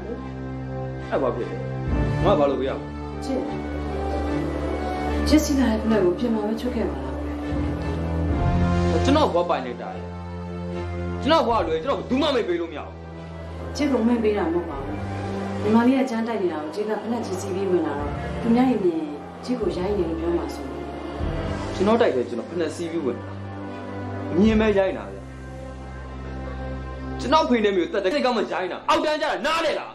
အဲ့ဘာဖြစ်လဲငါဘာလို့ပြရချစ်ချစ်စီလာတဲ့ဘက်ကိုပြင်မှာပဲချုပ်ခဲ့ပါလားကျွန်တော်ဘွားပိုင်နေတာလေကျွန်တော်ဘွားလွယ်ကျွန်တော်ဘူးမှမပေးလို့မရဘူးချစ်ကမင်းပေးတာမဟုတ်ပါဘူးညီမလေးကကြမ်းတိုက်နေတာကိုချစ်ကဖက်ကြီးစီပြီးဝင်လာတော့သူများရင်ပြင်ချစ်ကိုရိုင်းနေလို့ပြောမှာဆိုကျွန်တော်တိုက်တယ်ကျွန်တော်ဖက်စီပြီးဝင်မြင်မဲရိုင်းတာလေကျွန်တော်ဖိနေမျိုးတက်တဲ့ကိတ်ကမှရိုင်းတာအောက်တန်းကြတာနားလေလား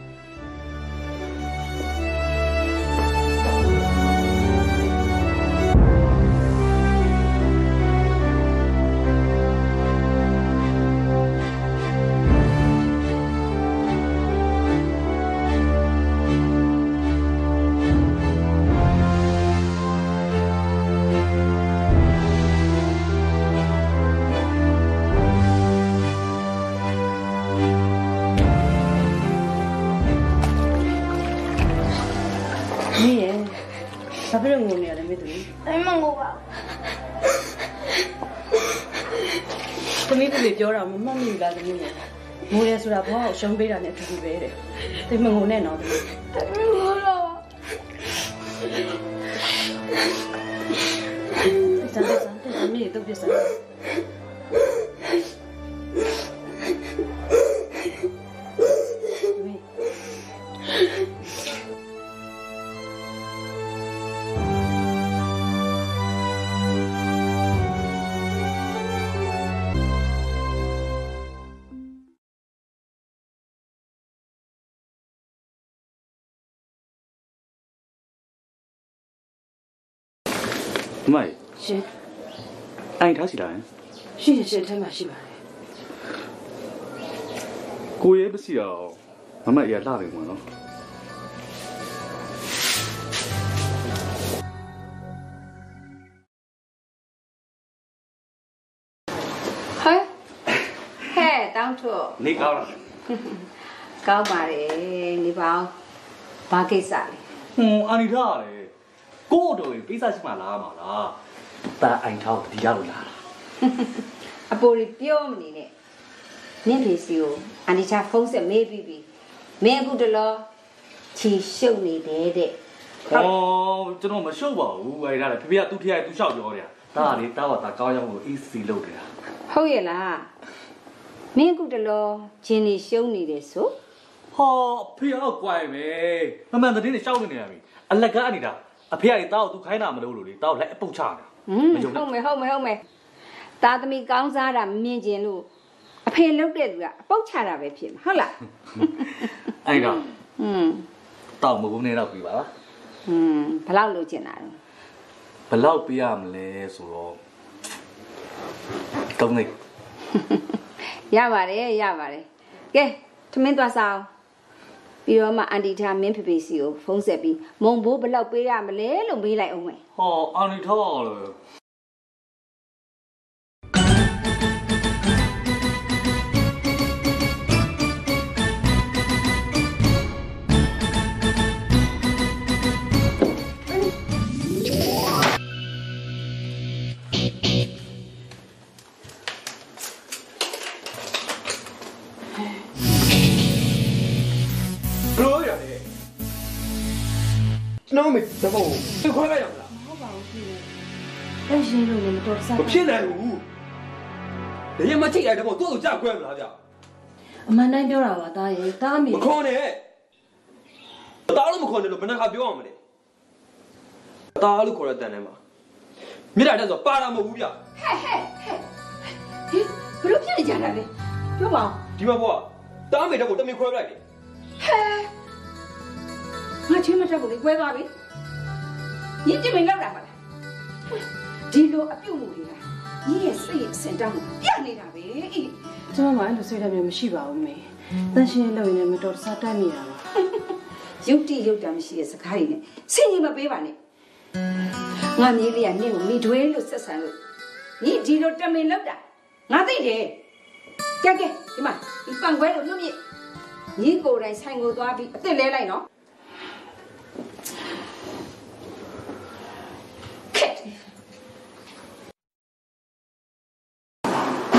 ဘာဖြစ်လို့ငိုနေရလဲမေသူအမငိုပါသမီးပြေပြောတာမမှတ်မိဘူးလားသမီးငိုရဲဆိုတာဘောကိုရှုံးပေးတာနဲ့အတူတူပဲတဲ့သမီးမငိုနဲ့တော့သမီးငိုတော့စမ်းစမ်းသမီးတို့ပြစမ်းမိုင်ရှင်အိုင်ထားစီလားရှင်ရှင်ထဲမှာရှိပါတယ်ကိုရဲပစီတော့မမရလာပြီမနော်ဟဲ့ဟဲ့တောင်းထုတ်နေကောင်းလားကောင်းပါတယ်နေပါဦးဘာကိစ္စလဲဟွန်းအာနီထားလေကို့တော်ရင်ကိစ္စရှိမှလားမလားတာအိုင်ထောက်ဒီရလို့လာလားအပေါ်ရီပြောမနေနဲ့နင့်လေးစီကိုအန်တီချာဖုန်းဆက်မေးပြီးပြီမင်းအခုတလောချီရှုပ်နေတယ်တဲ့ဟောကျွန်တော်မရှုပ်ပါဘူးအဲ့ဒါလေဖေဖေကသူ့ထရိုက်သူ့လျှောက်ပြောတယ်ဒါကလေတားတော့တာကောင်းရောက်ကို easy လုပ်တယ်ဟုတ်ရဲ့လားမင်းအခုတလောဂျင်းနေရှုံးနေတယ်ဆိုဟောဖေကတော့ကြွိုင်ပဲမမှန်တဲ့တင်းနဲ့ရှောက်နေနေရပြီအလကားနေတာအဖေကလေတားကိုသူခိုင်းတာမလို့လို့လေတားကိုလိုက်အပုတ်ချတာဟုတ်မယ်ဟုတ်မယ်ဟုတ်မယ်သားသမီးကောင်းစားတာမြင်ကျင်လို့အဖေလုတ်တဲ့လူကအပုတ်ချတာပဲဖြစ်မှာဟုတ်လားအဲ့တော့อืมတောက်မကုန်းနေတော့ပြီပါလားอืมဘယ်လောက်လိုချင်တာလဲဘယ်လောက်ပြရမလဲဆိုတော့တုံးနေရပါတယ်ရပါတယ်ကဲသမင်းသွားစားပြီးတော့မှအန်တီထားမင်းဖေဖေစီကိုဖုန်းဆက်ပြီးမုံဘိုးဘယ်လောက်ပေးရမလဲလို့မေးလိုက်အောင်မယ်ဟောအန်တီထားလေနော်မေတဘောသူခွဲလိုက်ရမလားမဟုတ်ပါဘူးพี่အဲ့ရှင်လို့လည်းမတော်စားမဖြစ်နိုင်ဘူးလေရမချိတ်လိုက်တော့သူ့ကိုကြောက်ခွဲမလားဗျအမှန်တိုင်းပြောတာပါသားရေတားမိမခေါ်နဲ့တားလို့မခေါ်နဲ့လို့ဘယ်နှခါပြောအောင်မလဲတားလို့ခေါ်တဲ့တန်ထဲမှာမြစ်တာတက်ဆိုပါတာမဟုတ်ဘူးဗျဟဲ့ဟဲ့ဟဲ့ဘယ်လိုဖြစ်နေကြတာလဲပြောပါဒီမှာပေါ့တားမေတက်ကိုတမင်ခွဲလိုက်တယ်ဟဲ့ငါချင်းမတက်ကိုလေကွဲသွားပြီညစ်တင်မလောက်တာပါလားဒီလိုအပြုတ်မှုတွေကညီရဲ့စိတ်ရဲ့အစင်တောင်းပြနေတာပဲအေးကျွန်မမှအဲ့လိုစိတ်ဓာတ်မျိုးမရှိပါဘူးမေတန်ရှင်းလို့ရင်မတော်တဆတိုက်မိတာပါရုပ်တိရုပ်တာမရှိတဲ့စကားတွေနဲ့ဆင်ញင်မပေးပါနဲ့ငါမြေးလေးကနင့်ကိုမိတွဲလို့ဆက်ဆံလို့ညီဒီလိုတမင်လောက်တာငါသိတယ်ကဲကဲဒီမှာဒီပန်ခွဲလို့လွတ်မြစ်ညီကိုယ်တိုင်ဆိုင်ကိုသွားပြီးအစ်စ်လဲလိုက်နော်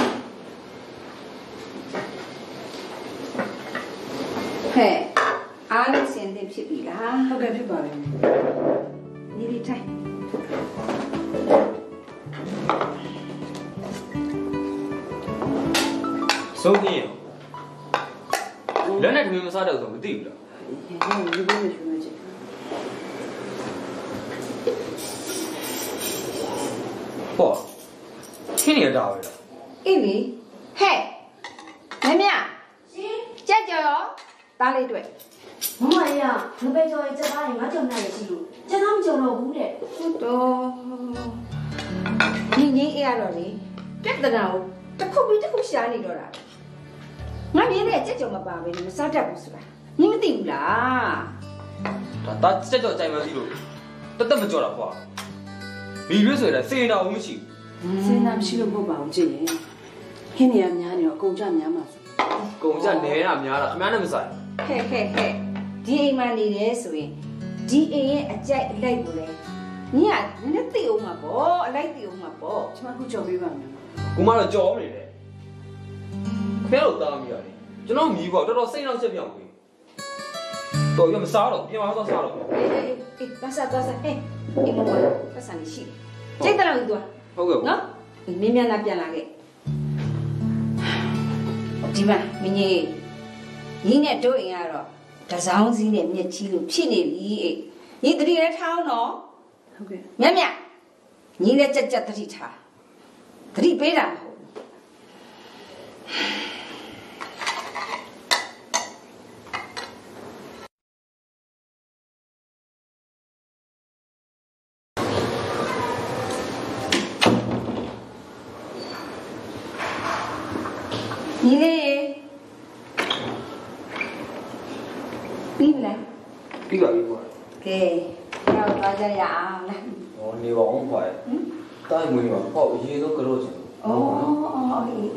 ဟဲ့အားလုံးစင်တဲ့ဖြစ်ပြီလားဟုတ်ကဲ့ဖြစ်ပါပြီညီလေးထိုင်ဆုံးပြင်းရောလက်နဲ့ထမင်းမစားတော့ဆိုမသိဘူးလားဒီလိုမျိုးရှိမှချင်ဟောခင်းရတာပဲလားအေးလေဟဲ့မမြရှင်ကြက်ကြော်ရောတားလေးတွေ့မမရမပဲကြော်ရင်စက်သားရင်ငါကြော်နိုင်ရရှိလို့စက်သားမကြော်တော့ဘူးတဲ့ဟုတ်တော့ညီညီအေးရတော့လေပြက်တနာကိုတစ်ခုပြီးတစ်ခုရှာနေတော့တာငါမြင်တဲ့ကြက်ကြော်မပါပဲမစားတတ်ဘူးဆိုတာညီမသိဘူးလားဒါတာစက်ကြော်ကြိုင်မှသိလို့တသက်မကြော်တာကွာမီရွေးဆိုရစေနာဘူးမရှိစဉ်းစားမရှိလို့မဟုတ်ပါဘူးကြည့်ရင်ခင်းနေရများနေတော့အကုန်ကြများမှာဆိုကုံကြနဲတာများတာခမားနဲ့မဆိုင်ဟဲ့ဟဲ့ဟဲ့ဒီအိမ်မှာနေတယ်ဆိုရင်ဒီအိမ်ရဲ့အကြိုက်အလိုက်ကိုလေညီကနည်းနည်းသိအောင်မှာပေါ့အလိုက်သိအောင်မှာပေါ့ကျမခုကြော်ပေးပါမယ်ကူမတော့ကြော်နေတယ်ဖဲတော့တားမိရတယ်ကျွန်တော်မြည်ပေါ့တော်တော်စိတ်နောက်ချက်ပြောင်းပြီတော်ရမစားတော့ပြင်ပါတော့စားတော့အေးအေးအေးပါစားပါစားဟဲ့အိမ်မဝင်ပတ်စံလေးရှိတယ်ကြိတ်တယ်လို့သူကဟုတ်ကဲ့နော်မင်းမြန်လာပြန်လာခဲ့ဒီမှာမင်းကြီးညီနဲ့တို့အိမ်ကတော့တစောင်းစည်းနဲ့မြက်ချီလို့ဖြစ်နေပြီအေးညီတတိလည်းထားအောင်နော်ဟုတ်ကဲ့မြတ်မြတ်ညီလည်းကြက်ကြက်တတိထားတတိပေးတာမဟုတ်ညီလေးပြီးပြီလားပြီးပါပြီကွာကဲတော့သွားကြရအောင်လားဟောနေပါအောင်ခွာတိုင်းမွေးပါဟောအရေးဆုံးကြောချင်อ๋อๆอี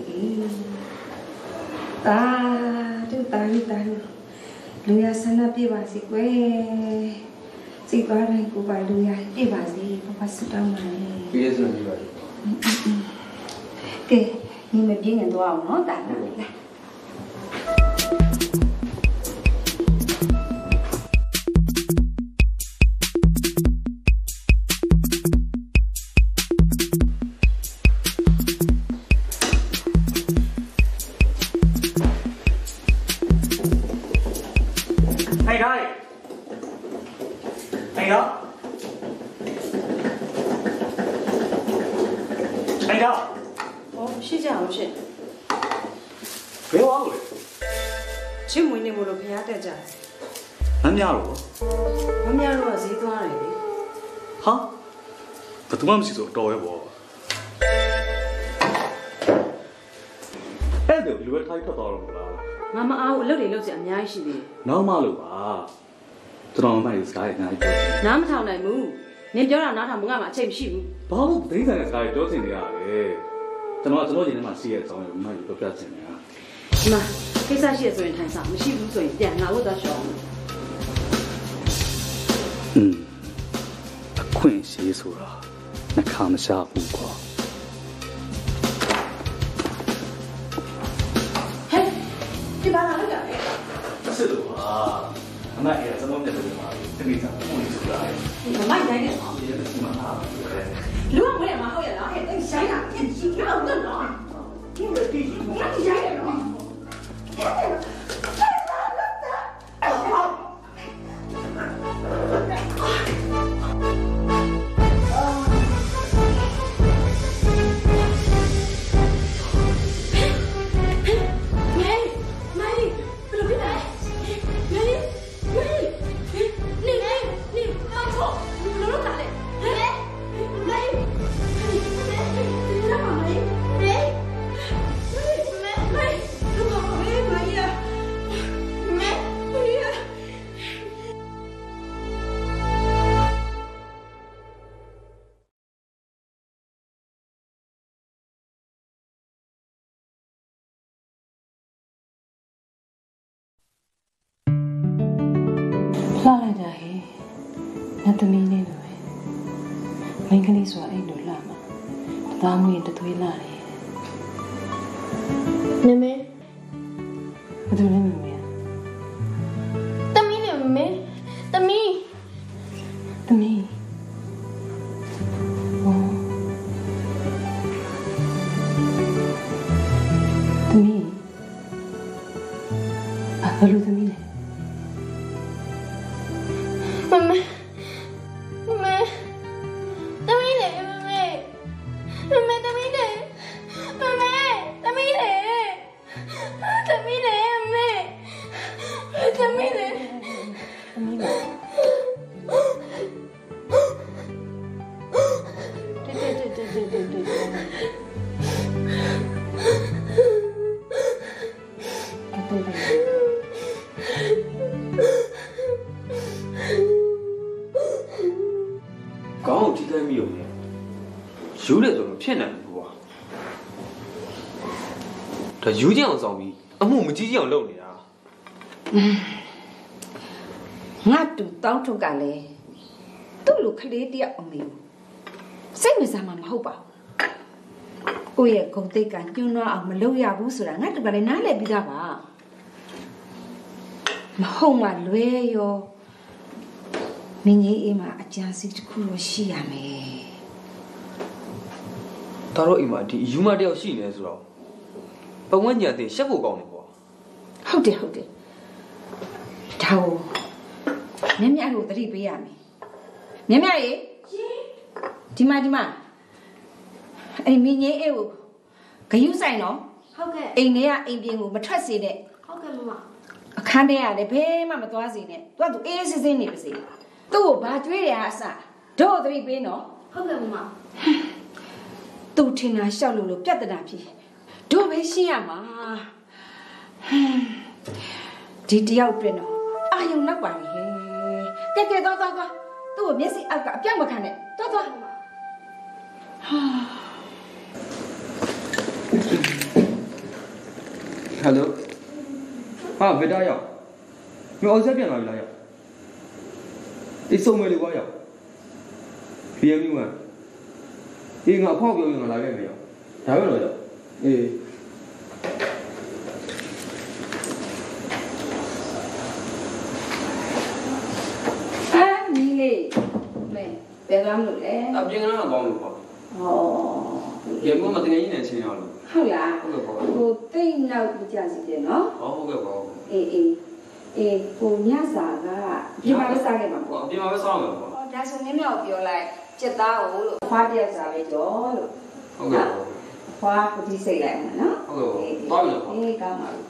ๆๆตาดูตาดูตาလူရဆန္ဒပြပါစေကွယ်စိတ်သွားတိုင်းကိုပါလူရပြပါစေပပစတောင်းပါလေပြီးရစလို့ပြီးပါပြီကဲညီမပြင်းနေတော့အောင်နော်တာလာထိုင်ထားလေထိုင်ထားထိုင်ထားဟောရှိကြအောင်ရှင်ဘယ်သွားလို့လဲချင်းမွေးနေမလို့ဖျားတက်ကြတယ်မများလို့မမတို့ကဈေးသွားတယ်လေဟာဘယ်သူမှမရှိဆိုတော်ရဲပေါ့အဲ့ဒါဒီလိုထိုင်ထွက်သွားတော့မလားငါမအားဘူးအလုပ်တွေလုပ်စရာအများကြီးရှိသေးတယ်နောက်မှလို့ပါကျွန်တော်မမိုက်စကားရဲ့အများကြီးပြောချင်နားမထောင်နိုင်ဘူးနင်ပြောတာနားထောင်မှုငါမှအချိန်မရှိဘူးဘာလို့ဒိန်းဆိုင်တဲ့စကားတွေပြောချင်နေရလဲကျွန်တော်ကျွန်တော်ရင်ထဲမှာရှိရဲ့အကြောင်းကိုမမိုက်ပြောပြချင်နေတာဒီမှာကိစ္စရှိရဆိုရင်ထိုင်စားမရှိဘူးဆိုရင်ပြန်လာဖို့သွားရှောင်းမယ်อืมအခွင့်ရှိဆိုတာနှခါမရှာဘူးကွာဟဲ့ဒီဘာလာလို့ကြလဲစစ်လို့ပါအမအဲ့ဒါကျွန်တော်မျက်လုံးမှာတတိယပုံလေးဆိုတာလေမမိုက်တိုင်းနဲ့ဒီလိုစီမံထားတယ်လူကမွေးရမှာဟုတ်ရလားဟဲ့တိတ်ဆိုင်တာပြန်ကြည့်ရအောင်တော့နော်ဒီလိုဒီလိုရိုက်ရတော့ လှလိုက်တာဟဲ့ငါသမီးလေးလိုပဲမိန်းကလေးဆိုတာအဲ့လိုလှမှာတသားမွေးတသွေးလှတယ်နမေဘယ်သူလဲမမေတသမီးဘာလို့သမီးလဲမမေမမေသမီးလေမမေမမေသမီးလေမမေသမီးလေသမီးလေမမေသမီးလေသမီးလေတေတေတေတေတေတေကောင်းထိခိုက်မိုံနဲ့ယူတယ်ဆိုတော့ဖြစ်နိုင်ဘူးကွာဒါယူကြအောင်ဆောင်ပြီးအမှုမကြီးကြီးအောင်လုပ်နေတာငါတူတောင်းထုတ်ကလည်းသူ့လိုကလေးတယောက်အမေစိတ်ဝင်စားမှာမဟုတ်ပါဘူးကိုယ့်ရဲ့ဂုဏ်သိက္ခာညှိုးနှွားအောင်မလုပ်ရဘူးဆိုတာငါတူကလည်းနားလည်ပြီးသားပါမဟုတ်မှလွဲရောမင်းကြီးအိမ်မှာအကြံစီတစ်ခုတော့ရှိရမယ်ဒါတော့အိမ်မှာဒီယူမတယောက်ရှိနေဆိုတော့ပဝန်းကျန်တဲ့ရှက်ဖို့ကောင်းတယ်ကွာဟုတ်တယ်ဟုတ်တယ်ဒါကိုမြမြတို့သတိပေးရမယ်မြမြရေဒီမှာဒီမှာအဲ့မင်းကြီးအိမ်ကိုဂယုဆိုင်နော်ဟုတ်ကဲ့အိမ်ထဲကအိမ်ပြင်ကိုမထွက်စေနဲ့ဟုတ်ကဲ့မမအခန်းထဲကလည်းဘယ်မှမသွားစေနဲ့သူကသူအေးစစ်စစ်နေပါစေသူ့ကိုဘာကြွေးတယ်အစတို့သတိပေးနော်ဟုတ်ကဲ့မမသူထင်တာရှောက်လို့လို့ပြဿနာဖြစ်တို့ပဲရှင်းရမှာဒီတယောက်ပြင်တော့အာယုံနောက်ပါလေကဲကဲသွားသွားသွားသူ့ကိုမျက်စိအောက်ကအပြောင်းမခံနဲ့သွားသွားဟာဟယ်လိုဟာဗီတာရောက်မျိုးအောင်ဆက်ပြန်လာပြီလားရောက်ဒီစုံမယ်လေကွာရောက်ဘီအမ်ယူကဒီငါအဖောက်ပြောရင်ငါလာခဲ့မယ်ရောက်ဒါပဲတော့ရောက်အေးအာမီလေးမဲဘယ်လားမလို့လဲအပြင်ကတော့ကောင်းလို့ပေါ့ဟောဘီအမ်ယူမတင်နေနေချင်းရလို့ဟုတ်လားဟုတ်ကဲ့ပေါ့ဟိုတိတ်နောက်ကြစီတယ်နော်ဟောဟုတ်ကဲ့ပေါ့အေးအေးအေးကိုညစာကဒီမှာပဲစားခဲ့မှာပေါ့ဒီမှာပဲစားမှာပေါ့ဟောဒါဆိုနင်းမြောက်ပြောလိုက်စက်သားကိုလို့ခွားတယောက်စားပဲကြောလို့ဟုတ်ကဲ့ခွားပတိစိတ်လိုက်မှာနော်ဟုတ်ကဲ့ပါပြီလားအေးကောင်းပါပြီ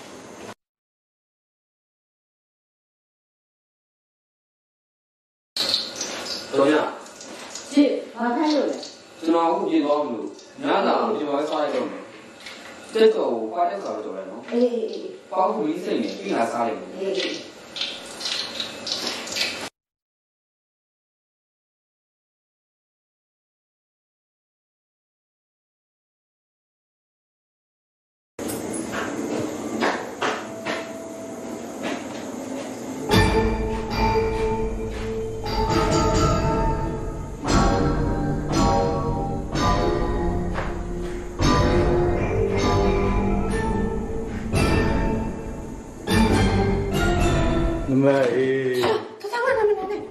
တော်ရရှင်းဘာခိုင်းလို့လဲကျွန်တော်အခုပြေသွားပြီလို့ညစာကိုဒီမှာပဲစားရတော့မယ်တက်တော့ခွားတက်စားပဲကြော်လိုက်နော်အေးအေးပေါင်းပြီးစိတ်နေပြီးလာစားလိုက်အေးမအေးသူသားမနာမနာနဲ့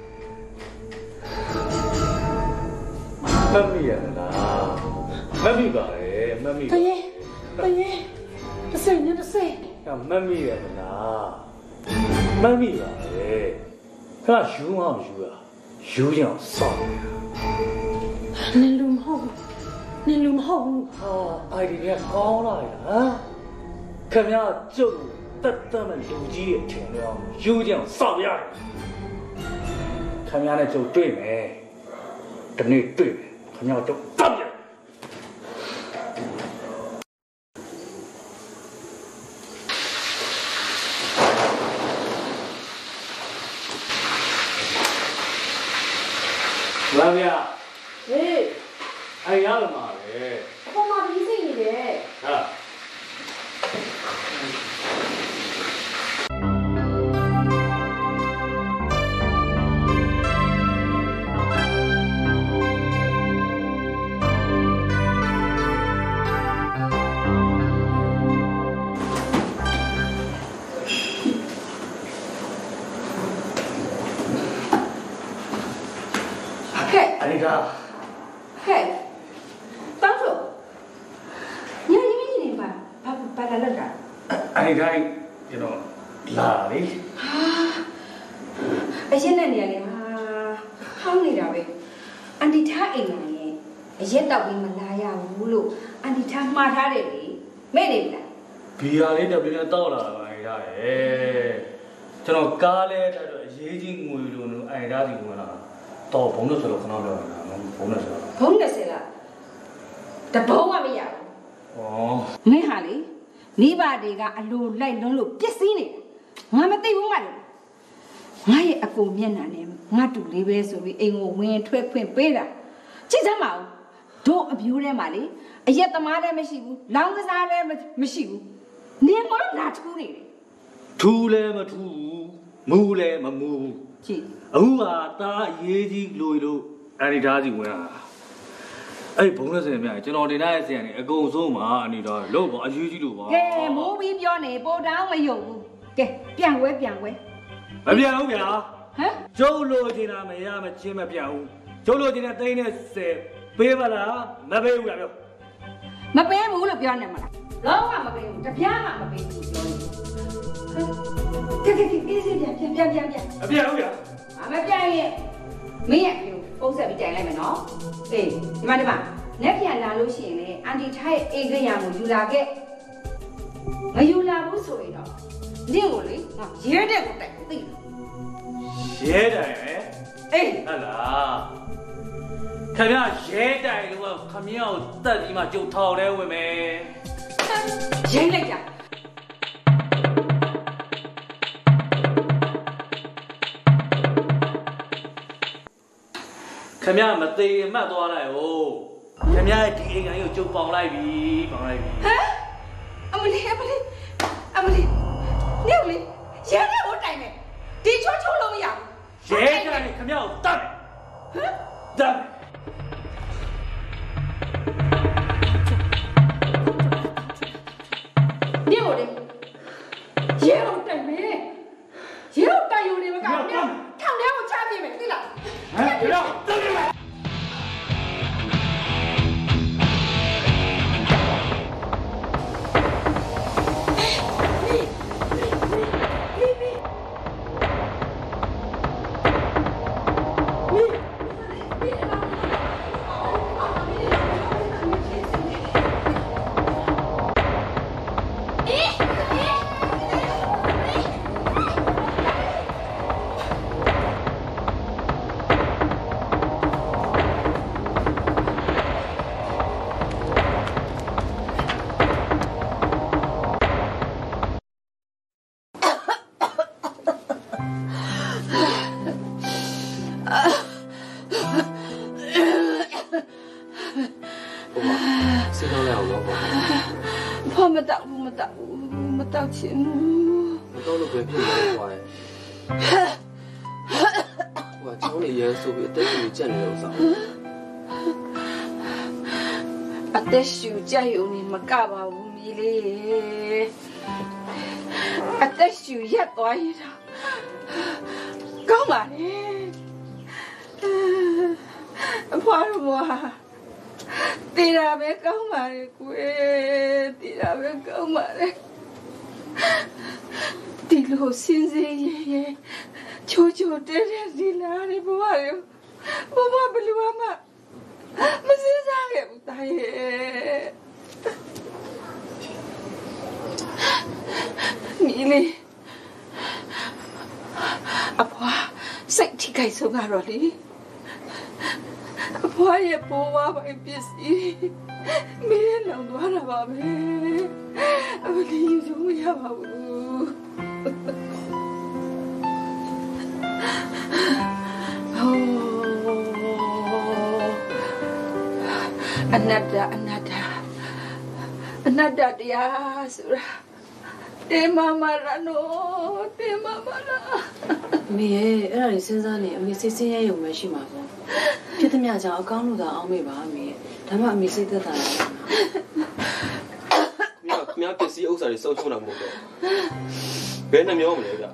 မမီရလားမမီပါလေမမီတရေတရေတစ်စိမ့်နဲ့တစ်စိမ့်ကမမီရလားမမီပါလေခါယူမအောင်ယူတာယူရအောင်စောင့်နင်လူမဟုတ်နင်လူမဟုတ်ဟောအိုင်ဒီကကောင်းလာရဟမ်ခင်ဗျာကျုပ်တက်တက်မဲ့လူကြီးရဲ့ထင်လို့ယူကြအောင်စောင့်ရတယ်ခင်ဗျားနဲ့ကျုပ်တွေ့မယ်ဒီနေ့တွေ့မယ်ခင်ဗျားတို့တပ်ရလာဗျာဟေးအဲ့ရလို့မှာပဲအပေါ်မှာပြီးစိတ်နေတယ်ဟာအနိဒါဟဲ့လောက်တာအဲ့ဒီတိုင်းကျွန်တော်လာလေဟာအရင်နဲ့နေရလေဟာဟောင်းနေတာပဲအန်တီထားအိမ်လာရင်အရက်တောက်ပြီးမလာရဘူးလို့အန်တီထားမှားထားတယ်လေမဲ့နေပြီလားဘီယာလေးတက်ပြင်းတောက်လာတာပါရတယ်ကျွန်တော်ကားလဲတက်တော့အရေးကြီးငွေလိုလို့အိုင်သားစီဝင်လာတော့ဘုံလို့ဆိုတော့ခဏပြောနေတာဘုံနဲ့ဆိုတော့ဘုံနဲ့ဆယ်လားတဘုံကမရဘူးဩမင်းဟာလေမိဘတွေကအလိုလိုက်လုံးလို့ပျက်စီးနေငါမသိဘူးငါလို့ငါရဲ့အကူမျက်နှာနဲ့ငါတူလေးပဲဆိုပြီးအိမ်ကိုဝင်ထွက်ခွင့်ပေးတာကြည့်စမ်းပါဦးတို့အပြိုးထဲမှာလေအရက်သမားလည်းမရှိဘူးလောင်းကစားလည်းမရှိဘူးနင်းမလို့လာထူးနေတယ်ထူးလည်းမထူးမူလည်းမမူကြည့်အခုကတားအရေးကြီးလို့လို့အန်ဒီသားစီဝင်လာအဲ့ဘုံနဲ့ဆင်မြကျွန်တော်တင်တဲ့ဆင်ကနေအကုန်ဆုံးမှာအန်ဒီသားလို့ပေါ့အရေးကြီးလို့ပါကဲမိုးပြီးပြောနေပို့တောင်းမယုံဘူးကဲပြန်ဝဲပြန်ဝဲမပြန်ဘူးဗျာဟမ်ကျုပ်လို့ချင်တာမရမချင်းမပြန်ဘူးကျုပ်လို့ချင်တဲ့သိန်းနဲ့ဆယ်ပေးပါလားမပေးဘူးလားပြောမပေးဘူးလို့ပြောနေမှာလားလုံးဝမပေးဘူးတပြားမှမပေးဘူးပြောနေကဲကဲကဲအေးစေးပြန်ပြန်ပြန်ပြန်ပြန်မပြန်ဘူးဗျာမပြန်ရင်မင်းရဲ့အပြူပုံစံပြီးတိုင်လိုက်မယ်နော်အေးဒီမှာဒီမှာလက်ပြန်လာလို့ရှိရင်လေအန်တီထားရဲ့အိမ်ကရံကိုယူလာခဲ့မယူလာဘူးဆိုရင်တော့နင့်ကိုလေငါရဲတဲ့ကိုတိုင်သိရဲတိုင်ပဲအေးဟလားခင်ဗျာရဲတိုင်လို့ခမင်းကိုတက်ပြီးမှကြုတ်ထောင်လဲဝင်မယ်ရဲလိုက်ကြခင်ဗျာမသေးမှတ်သွားလိုက်ဟုတ်ခင်ဗျာဒီအိမ်ကိုကြုတ်ပေါင်လိုက်ပြီပေါင်လိုက်ပြီဟမ်အမလေးအမလေးအမလေးနေဦးလေးရဲတဲ့ကိုတိုင်မယ်ဒီချိုးချိုးလို့မရဘူးရဲတိုင်ခင်ဗျာကိုတတ်ဟမ်တတ်နေဦးလေးရဲကိုတိုင်မယ်ရဲကိုတိုင်ယူနေမကောင်းဘူးထောင်ထဲကိုချပြမယ်သိလားဟမ်ကြောက်တက်ပြီ钱我到了鬼片来怪我找你耶稣别得你见了啥အသက်ရှူကြရုံနဲ့မကပါဘူးမီလေးအသက်ရှူရက်သွားရတာကောင်းပါလေအဖွားတော်ဘွားတည်တာပဲကောင်းပါလေကွယ်တည်တာပဲကောင်းပါလေဒီလိုစင်စေးရဲချိုးချိုးတဲတဲဒီလာရီဘွားရောဘွားဘလူးမမစင်စားခဲ့ဘူးတာရဲ့မီလီအဖွားစိတ်ထိခိုက်ဆုံးကတော့လေအဖွားရဲ့ဘိုးဘွားပိုင်ပစ္စည်းမင်းလောင်သွားတာပါပဲအမလီယူမရပါဘူးဟိုအနတ္တအနတ္တအနတ္တတရားဆိုတာတေမမရနိုတေမမရအမေရဲ့အဲ့ဒါကြီးစဉ်းစားနေအမေစိတ်ဆင်းရဲရုံပဲရှိမှာပေါ့ဖြစ်သမျှကြောင့်အကောင်းလို့သာအောင်မေ့ပါအမေဒါမှအမေစိတ်သက်သာတယ်မြတ်မြတ်ပစ္စည်းဥစ္စာတွေစုံချုံတာမဟုတ်တော့ဘယ်နှမျောမလဲဗျ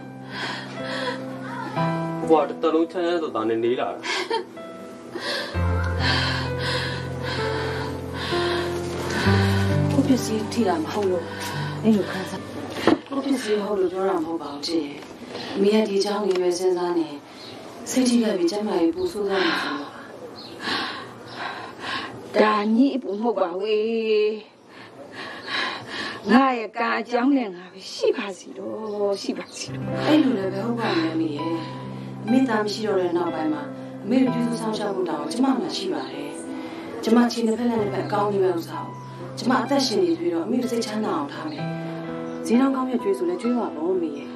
ဘွာတတလုံးချမ်းချမ်းသာသာနဲ့နေလာတာဟုတ်ပစ္စည်းထိတာမဟုတ်လို့အဲ့လိုခံစားကိုပစ္စည်းမဟုတ်လို့ပြောတာမဟုတ်ပါဘူးချစ်အမေကဒီเจ้าနေပဲစဉ်းစားနေစိတ်ကြီးလိုက်ပြီးကျမကြီးပူဆိုးသွားနေတယ်ဒါညီအပူမဟုတ်ပါဘူးငါရဲ့ကာအကြောင်းနဲ့ငါပဲရှိပါစီတော့ရှိပါစီတော့အဲ့လိုလည်းပဲဟုတ်ပါမယ်မေရဲ့အမေသားမရှိတော့တဲ့နောက်ပိုင်းမှာအမေတို့ပြုစုဆောင်ရှောက်ဖို့တောင်းကျမမှရှိပါတယ်ကျမချင်းတစ်ဖက်နဲ့တစ်ဖက်အကောင်းကြီးပဲဥစားအောင်ကျမအသက်ရှင်နေပြီးတော့အမေတို့စိတ်ချမ်းသာအောင်ထားမယ်ဈေးနှောင်းကောင်းမြတ်ကျွေးဆိုလဲကျွေးပါတော့မေရဲ့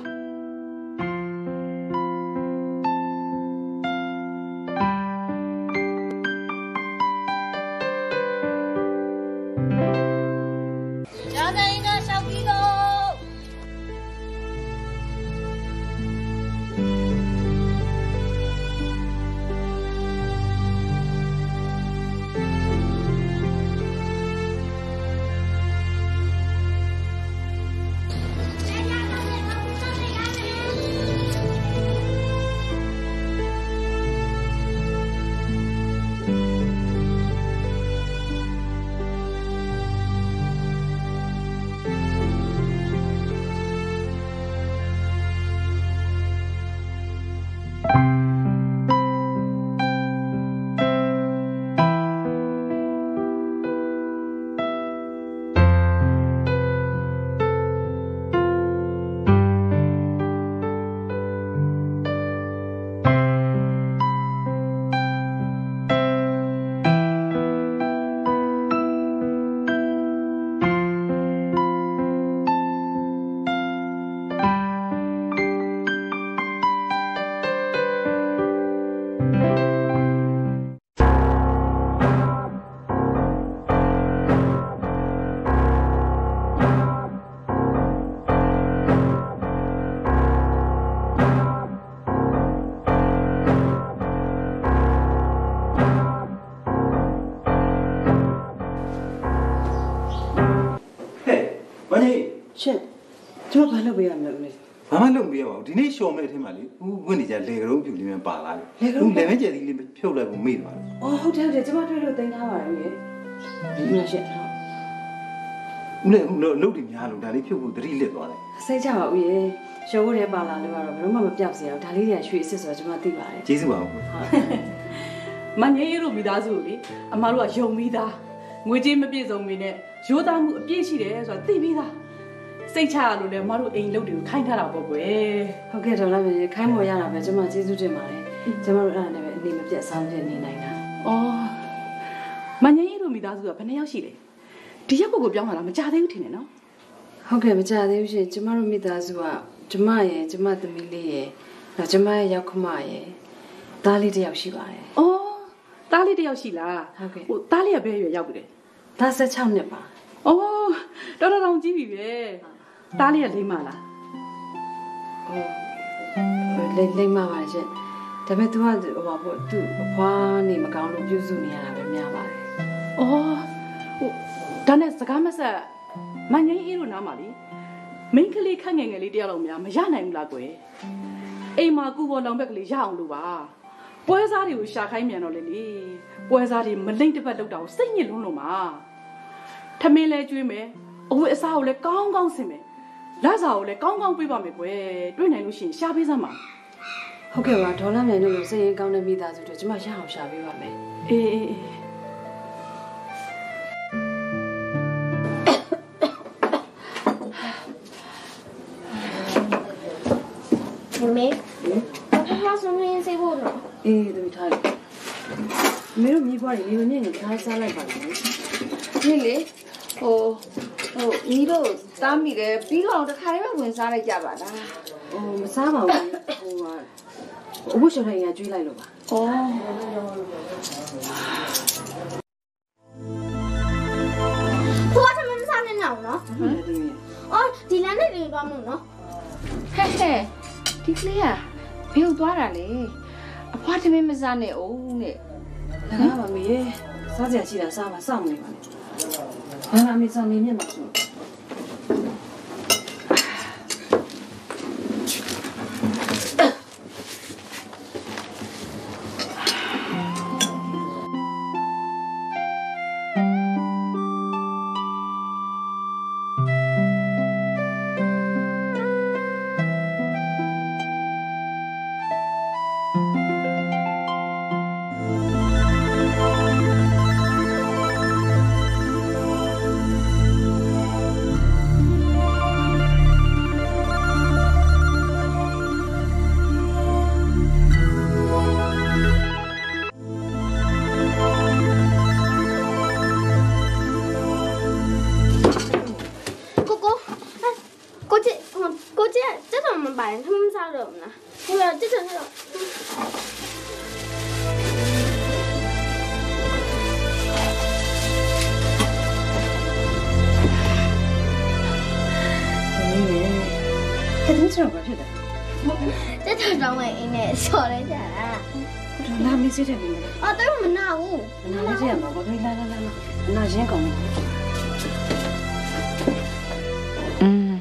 ရှင်ကျမဘာလုပ်ပေးရမလဲဦးလေးဘာမှလုပ်မပေးရပါဘူးဒီနေ့ရှော်မဲ့အထင်းမှာလေဦးဝင်နေကြလေကရုံးပြူလေးများပါလာတယ်ဦးလည်းပဲကျဲသီးလေးဖြုတ်လိုက်ဖို့မေ့သွားတယ်အော်ဟုတ်တယ်ဟုတ်တယ်ကျမတွေ့လို့တင်ထားပါတယ်ဦးလေးဒီမှာရှင်ဦးလည်းဦးလို့လုပ်တယ်များလို့ဒါလေးဖြုတ်ဖို့သတိလစ်သွားတယ်စိတ်ချပါဦးရေရှော်ဖို့ထဲပါလာလို့ကတော့ဘယ်တော့မှမပြောက်စေအောင်ဒါလေးတွေကရွှေအစ်စ်ဆိုတော့ကျမသိပါတယ်ကျေးဇူးပါဦးမငယ်ရတို့မိသားစုလေအမတို့ကယုံပြီးသားငွေကြေးမပြည့်စုံမီနဲ့ရိုးသားမှုအပြည့်ရှိတယ်ဆိုတာသိပြီးသားစိတ်ချရလို့လည်းမတို့အိမ်လုပ်တွေကိုခိုင်းထားတာပေါ့ကွယ်ဟုတ်ကဲ့တော်လားမြေခိုင်းမော်ရတာပဲကျွန်မကျေးဇူးတင်ပါတယ်ကျွန်မတို့အဲ့ဒါနဲ့ပဲအနေမပြတ်ဆောင်ပြနေနိုင်တာဩမငယ်ရတို့မိသားစုကဘယ်နှယောက်ရှိလဲဒီရက်ကိုကိုပြောင်းလာတာမကြသေးဘူးထင်တယ်နော်ဟုတ်ကဲ့မကြသေးဘူးရှင်ကျွန်မတို့မိသားစုကကျွန်မရဲ့ကျွန်မသမီးလေးရဲ့နောက်ကျွန်မရဲ့ရောက်ခမရဲ့သားလေးတစ်ယောက်ရှိပါတယ်ဩသားလေးတစ်ယောက်ရှိလားဟုတ်ကဲ့ဟိုသားလေးကဘယ်ရွယ်ရောက်ပြီလဲသား၁၆နှစ်ပါဩတော်တော်တောင်ကြီးပြီပဲသားလေးကလိမ့်မလားဟိုလိမ့်လိမ့်မပါရှင်ဒါပေမဲ့ तू ကဟိုပါပေါ့ तू အဖွားနေမကောင်းလို့ပြုစုနေရတာပဲများပါတယ်ဩဟိုဒါနဲ့စကားမဆက်မငိမ့်အေးတို့နားမှာလေမိန်းကလေးခက်ငယ်ငယ်လေးတယောက်တော့များမရနိုင်ဘူးလားကွယ်အိမ်မှာကူပေါ်လောင်ဘက်ကလေးရအောင်လို့ပါပွဲစားတွေကိုရှာခိုင်းမြန်တော့လေလေပွဲစားတွေမလိမ့်တစ်ပတ်လောက်တော့စိတ်ညစ်လွန်းလို့မှာထမင်းလဲကျွေးမယ်အဝတ်အစားကိုလည်းကောင်းကောင်းဆင်မယ်လက်စာကိုလည်းကောင်းကောင်းပေးပါမယ်ကွယ်တွေ့နိုင်လို့ရှိရင်ရှာပေးစမ်းပါဟုတ်ကဲ့ပါဒေါ်လာမြန်တို့လိုစိတ်ရင်ကောင်းတဲ့မိသားစုတွေကျမရအောင်ရှာပေးပါမယ်အေးအေးမေဘာသာဆုံးနေစေဖို့နော်အေးသူထားတယ်မင်းတို့မိဘတွေနေမမြင်နေထားစားလိုက်ပါလားနေလေဟိုဟိုညီတို့သားမိတယ်ပြီးတော့တခါတည်းပဲဝင်စားလိုက်ကြပါလားဟိုမစားပါဘူးဟိုကအဝတ်ရှော်ထိုင်ရကျွေးလိုက်လို့ပါဩဘွားသမီးမစားနဲ့နော်နော်အော်ဒီလမ်းနဲ့တွေသွားမလို့နော်ဟဲ့ဟဲ့ဒီကလေးကဘယ်ကိုသွားတာလဲအဖွားသမီးမစားနဲ့အောင်တဲ့ငါပါမေးစားစရာရှိတာစားပါစောင့်နေပါနဲ့ဘာမှမစားနေမြတ်မှာဆိုထားတော့မလားဟိုကတစ်ထက်တော့这你知道吗？觉得？ 这他找我一年少了点啦。 那没谁这边。 啊，等我们拿五。 那没这样吧？我给你来来来来，拿钱搞。嗯，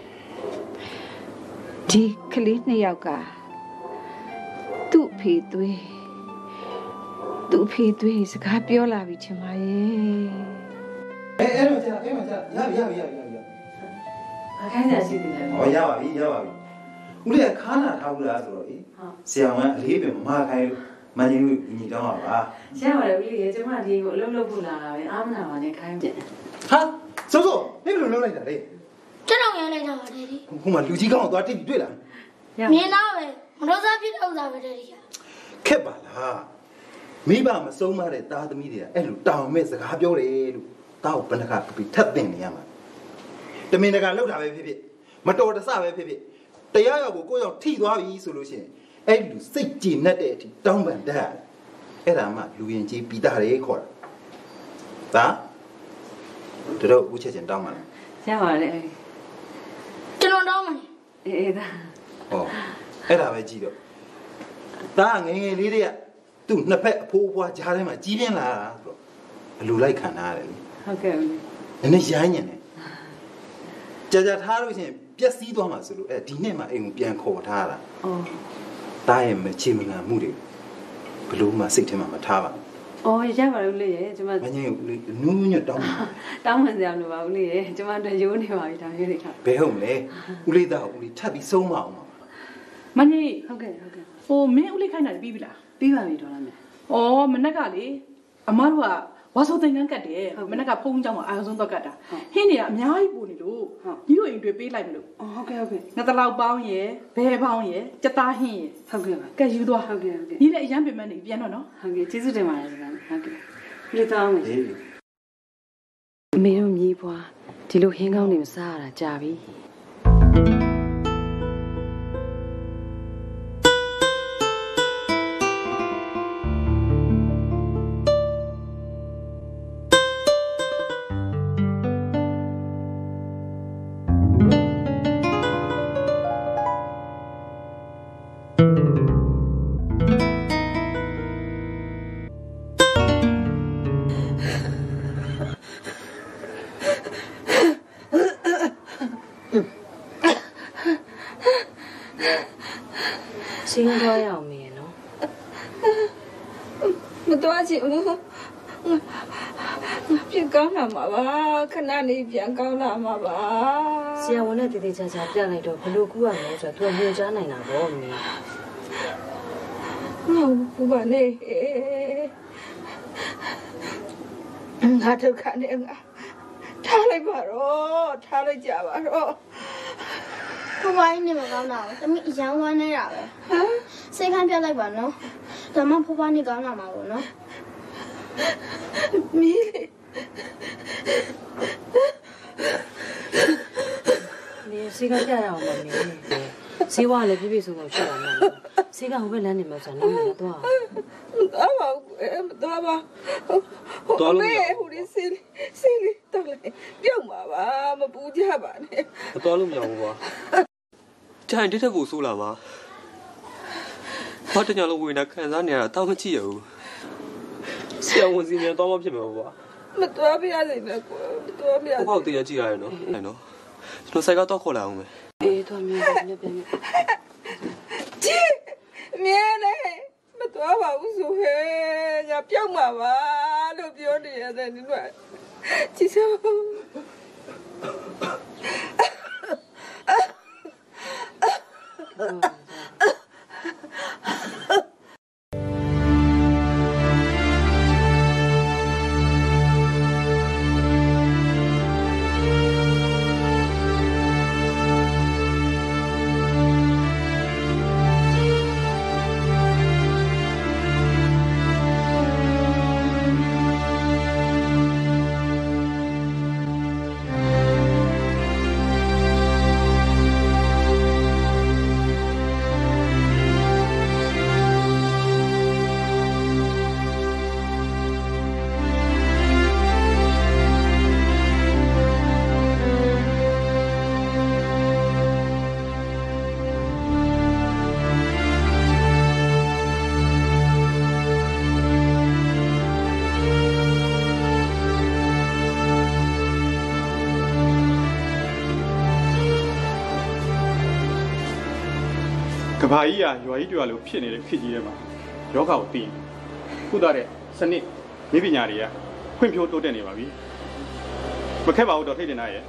这可怜你要干，肚皮对，肚皮对是卡表啦，为什么耶？ 哎哎，我讲，哎我讲，要不要不要不要。 အခန်းစာရှိတယ်လေ။ဟောရပါပြီရပါပြီ။ဦးလေးကခါနာထားဘူးလားဆိုတော့အေး။ဆရာကအလေးပဲမမခိုင်းလို့မန်ကြီးတို့ညီတောင်းပါပါရပါတယ်ဦးလေးရေကျမဒီကိုအလုပ်လုပ်ဖို့လာတာပဲအားမနာပါနဲ့ခိုင်းပြန်။ဟာစိုးစိုးမင်းဘယ်လိုလုပ်လိုက်တာလဲကျွန်တော်ရမ်းလိုက်တာပါတဲ့ဒီ။ဟိုမှာလူကြီးကောင်းတော့သွားတိတ်ပြီးတွေ့လားမြင်တော့ပဲမတော်စားဖြစ်တဲ့ဥစ္စာပဲတဲ့ဒီက။ခက်ပါလား။မိဘမဆုံးမတဲ့သားသမီးတွေကအဲ့လိုတောင်းမဲ့စကားပြောတယ်လို့တောက်ဘဏ္ဍကပြီးထပ်တင်နေရမှာ။တမင်တကာလောက်တာပဲဖြစ်ဖြစ်မတော်တဆပဲဖြစ်ဖြစ်တရားရောက်ကိုကိုယ့်ရောက်ထိသွားပြီဆိုလို့ရှိရင်အဲ့လူစိတ်ကြည်နဲ့တဲ့အထိတောင်းပန်တတ်အဲ့ဒါမှလူရင်ကြီးပြီးသားတယ်ခေါ်တာဒါတို့ဦးချက်ချင်းတောင်းပါလားရပါတယ်ကျွန်တော်တော့မနေအေးအေးဒါဟောအဲ့ဒါပဲကြည့်တော့ဒါငယ်ငယ်လေးတွေကသူ့နှစ်ဖက်အဖိုးအဖွားကြားထဲမှာကြီးပြင်းလာတာဆိုတော့အလူလိုက်ခံထားရတယ်လေဟုတ်ကဲ့ဦးလေးနည်းနည်းရိုင်းညင်တယ်ကြာကြာထားလို့ရှိရင်ပျက်စီးသွားမှာဆိုလို့အဲဒီနှစ်မှအိမ်ကိုပြန်ခေါ်ထားတာအော်တားရဲ့မချေမငံမှုတွေဘလို့မှစိတ်ထဲမှာမထားပါအော်ရပါတယ်ဦးလေးရေကျမမငင်းနူးနူးညွတ်တောင်းပါတောင်းပန်စရာမလိုပါဦးလေးရေကျမတို့ရိုးနေပါပြီဒါမျိုးတွေခါဘယ်ဟုတ်မလဲဦးလေးသားဦးလေးထပ်ပြီးဆုံးမအောင်ပါမကြီးဟုတ်ကဲ့ဟုတ်ကဲ့ဟိုမင်းဦးလေးခိုင်းတာပြီးပြီလားပြီးပါပြီဒေါ်လာမြတ်ဩမနက်ကလေအမတို့ကဝါဆိုသင်္ကန်းကတ်တယ်မနက်ကဖုန်းကြောင်းမှာအာရုံဆုံးတော့ကတ်တာဟင်းနေကအများကြီးပို့နေလို့ညီတို့အိမ်တွေပေးလိုက်မလို့အော်ဟုတ်ကဲ့ဟုတ်ကဲ့ငါတလောက်ပေါင်းရယ်ဘဲပေါင်းရယ်ကြက်သားဟင်းရယ်ဟုတ်ကဲ့ပါကတ်ယူသွားဟုတ်ကဲ့ဟုတ်ကဲ့ညီလည်းအရန်ပင်မနေပြန်တော့နော်ဟုတ်ကဲ့ကျေးဇူးတင်ပါတယ်ဒေါ်လာမြတ်ဟုတ်ကဲ့ဦးလေးတောင်းမယ်အေးအမေတို့မြေးပွားဒီလိုဟင်းကောင်းနေမစားရတာကြာပြီ ရှင်းတော့ရအောင်မေးနော်မတော်ချင်ဘူးငါပြန်ကောင်းလာမှာပါခဏလေးပြန်ကောင်းလာမှာပါဆရာဝန်နဲ့တည်တည်ချာချာပြလိုက်တော့ဘယ်လိုကူရမလဲဆိုတော့သူကညွှန်ကြားနိုင်တာပေါ့မေးငါဘူးပါနဲ့ငါဒုက္ခနဲ့ငါထားလိုက်ပါတော့ထားလိုက်ကြပါတော့ဘဝရင်းနေမကောင်းတာကိုတမီးအရန်ဝမ်းနေတာပဲဟမ်စိတ်ခံပြလိုက်ပါနော်ဒါမှဘဝနေကောင်းလာမှာပေါ့နော်မီးမေးစီကပြရအောင်မမေးစီဝါလည်းပြည့်ပြည့်စုံစုံရှိတာမဟုတ်စီကဟိုဘက်လမ်းနေမှာဆိုတော့လည်းတော့မတော်ပါဘူးမတော်ပါတော်လို့မရဘူးဒီစီစီတော်လေပြုတ်ပါပါမပူကြပါနဲ့မတော်လို့မရဘူးကွာကြိုင်တက်တက်ကိုဆိုးလာပါဘာတညာလို့ဝင်တာခံစားနေရတာတောင်းမကြည့်ရဘူးဆရာဝန်စီမြန်တော့မဖြစ်မှာကွာမတော်ပြရစေနဲ့ကွာမတော်ပြရဘောက်တရားကြည့်ရတယ်နော်အဲ့နော်ကျွန်တော်ဆိုင်ကတော့ခေါ်လာအောင်မယ်အေးတော့မြေပြန်ပြန်ကြည့်မြဲလေမတော်ပါဘူးဆိုဟဲ့ငါပြုတ်မှာပါလို့ပြောနေရတယ်ဒီလိုကြည့်စမ်း Oh. ကဘာကြီးကရွာကြီးတွေ့ရလို့ဖြစ်နေတဲ့ခေတ်ကြီးထဲမှာယောဂကိုသိရင်ကုသတဲ့စနစ်မိပညာတွေကခွင့်ဖြိုးတိုးတက်နေပါပြီမခက်ပါဘူးတော့ထိတ်တင်သားရဲ့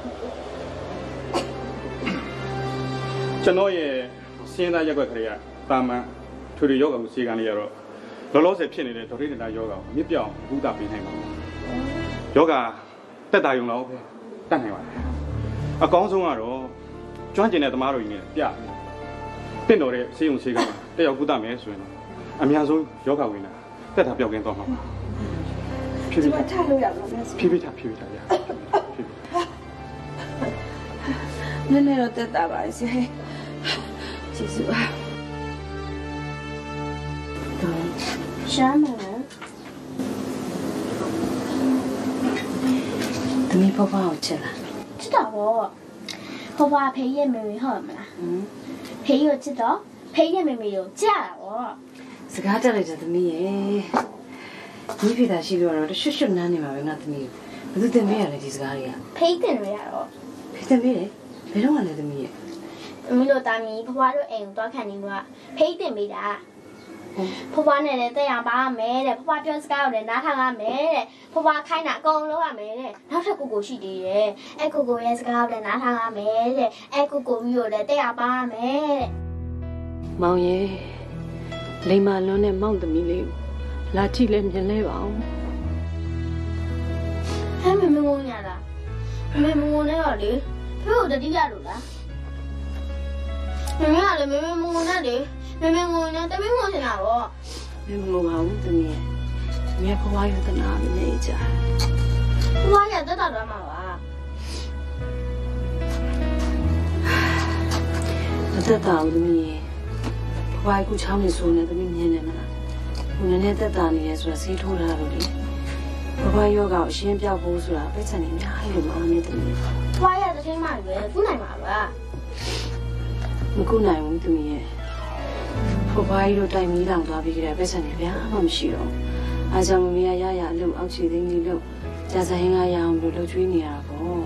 ကျွန်တော်ရဲ့စင်းသားရက်ွက်ခရီးကတာမန်ထွေထွေယောဂကိုစေကံလေးရတော့လောလောဆယ်ဖြစ်နေတဲ့ဒေါ်ထိတ်တင်သားယောဂကိုမြစ်ပြောင်းကုသပေးနိုင်ပါဘူးယောဂတက်တာယုံတော့ပဲတတ်နိုင်ပါတယ်အကောင်းဆုံးကတော့ကျွမ်းကျင်တဲ့သမားတို့ကြီးနဲ့ပြတင့်တော်တဲ့စေယုံစေကံတက်ရောက်ကုသမယ်ဆိုရင်တော့အများဆုံးယောဂဝင်တာတက်တာပြောက်ကင်းသွားမှာပါဖြည်းဖြည်းထလို့ရပါမယ်ဖြည်းဖြည်းထဖြည်းဖြည်းထရဖြည်းဖြည်းနည်းနည်းတော့တက်တာပါစေကျေးဇူးပါရှာမလားတမီးဖွားဖွားကိုချစ်လားချစ်တော့ဖွားဖွားဖေးရဲ့မေမေဟုတ်မလားဖေးကိုချစ်တော့ဖေးရဲ့မေမေကိုကြားတာဗောစကားတက်လိုက်တဲ့သမီးရဲ့ညီဖေတာရှိလို့တော့ရွှွတ်ရွှွတ်နန်းနေမှာပဲငါသမီးဘယ်သူတင်ပေးရလဲဒီစကားတွေကဖေးတင်ရရတော့ဖေးတင်ပေးတယ်ဘယ်တော့မှလည်းသမီးရဲ့မလို့တာမီဖွားဖွားတို့အိမ်ကိုတွားခံနေလို့ဖေးတင်ပေးတာဖွားဖွားနဲ့လည်းတက်ရပါမယ်တဲ့ဖွားဖွားပြောစကားကိုလည်းနားထောင်ရမယ်တဲ့ဖွားဖွားခိုင်းတာအကုန်လုပ်ရမယ်တဲ့နောက်ထပ်ကိုကိုရှိသေးတယ်အဲကိုကိုရဲ့စကားကိုလည်းနားထောင်ရမယ်တဲ့အဲကိုကိုကြီးကိုလည်းတက်ရပါမယ်တဲ့မောင်ရဲ့လိမ္မာလွန်းတဲ့မောင်သမီးလေးကိုလာကြည့်လဲမြင်လဲပါအောင်ဟဲ့မမငုံရလားမမငုံနေရောလေဖေကိုတတိယလို့လားမမကလည်းမမငုံနေတယ်မမငုံနေတမင်ငုံနေတာပေါ့မမငုံပါဘူးသမီးရဲ့မြဲဖွားရတနာနေကြဖွားရတတ်တာတော့မှာပါမတတ်တာဘူးသမီးရဲ့ဖွားကူချောင်းနေဆိုနေသမီးမြင်နေမလားဘုန်းနဲ့တက်တာနေရဲဆိုတာစီးထိုးတာလို့လေဘဝယောဂကိုအရှင်းပြောက်ဖို့ဆိုတာပြဿနာများလို့မအောင်နေတယ်ဖွားရတဲ့ချိန်မှပဲကုနိုင်မှာပါမကုနိုင်ဘူးသူရဲ့ဘဝကြီးတို့တိုင်မီးလောင်သွားပြီးကြတဲ့ပြဿနာဗျာမှမရှိတော့အားကြောင့်မမေရရရအလုပ်အောက်ခြေသိင်းကြီးလို့ကြာစဟင်းကရအောင်လို့လှုပ်ချွေးနေရတာပေါ့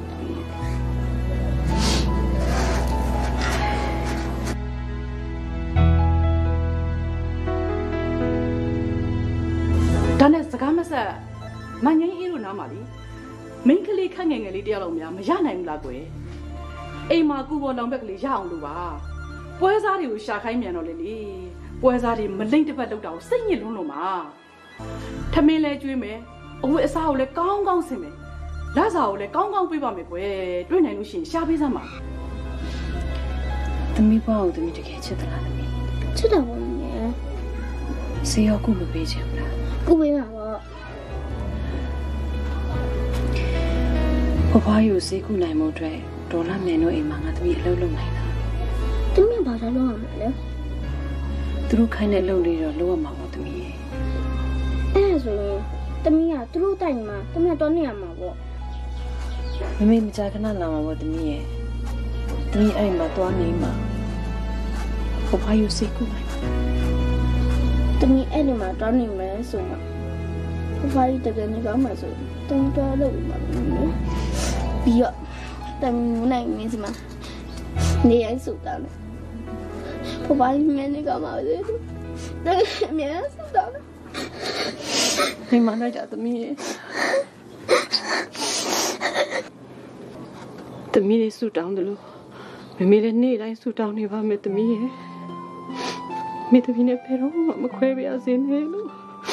ဒါနဲ့စကားမဆက်မငင်းအေးတို့နားမှာလीမိန်းကလေးခက်ငယ်ငယ်လေးတယောက်လုံးများမရနိုင်ဘူးလားကွယ်အိမ်မှာကူပေါ်လောင်ဘက်ကလေးရအောင်လို့ပါပွဲစားတွေကိုရှာခိုင်းမြန်တော့လေလေပွဲစားတွေမလိမ့်တစ်ပတ်လောက်တော့စိတ်ညစ်လွန်းလို့မှာထမင်းလဲကျွေးမယ်အဝတ်အစားကိုလည်းကောင်းကောင်းဆင်မယ်လက်စာကိုလည်းကောင်းကောင်းပေးပါမယ်ကွယ်တွေ့နိုင်လို့ရှိရင်ရှာပေးစမ်းပါသမီးပေါ့သမီးတကယ်ချစ်သလားသမီးချစ်တယ်ပေါ့ငယ်စေရောကုမပေးချင်ဘူးလားကုပေးမှာပေါ့ဘဘယူစေကုနိုင်မှုအတွက်ဒေါ်လာမယ်တို့အိမ်မှာငါသမီးအလုပ်လုပ်နိုင်တာသမီးဘာသာလုပ်ရမှာလဲသူတို့ခိုင်းတဲ့အလုပ်လေးတော့လုပ်ရမှာပေါ့သမီးရဲ့အဲ့ဆိုရင်သမီးကသူတို့တိုင်မှာသမီးတော့နေရမှာပေါ့မမေမကြာခဏလာမှာပေါ့သမီးရဲ့သမီးအဲ့မှာသွားနေမှာဘဘယူစေကုနိုင်မှာသမီးအဲ့ဒီမှာတော့နေမယ်ဆိုမှဘဘယူတကယ်နေကောင်းမှာဆိုသမီးတော့လုပ်မှာပြီးတော့တမီးနိုင်မင်းစမနေရိုင်းစုတာလေဘဘယူမင်းနေကောင်းမှာလေတကယ်အမြဲစုတာလေဒီမှာလည်းကြသမီးရဲ့သမီးလေးစုတောင်းတယ်လို့မမေလည်းနေ့တိုင်းစုတောင်းနေပါမယ်သမီးရဲ့မိသမီးနဲ့ဘယ်တော့မှမခွဲပြရစေနဲ့လို့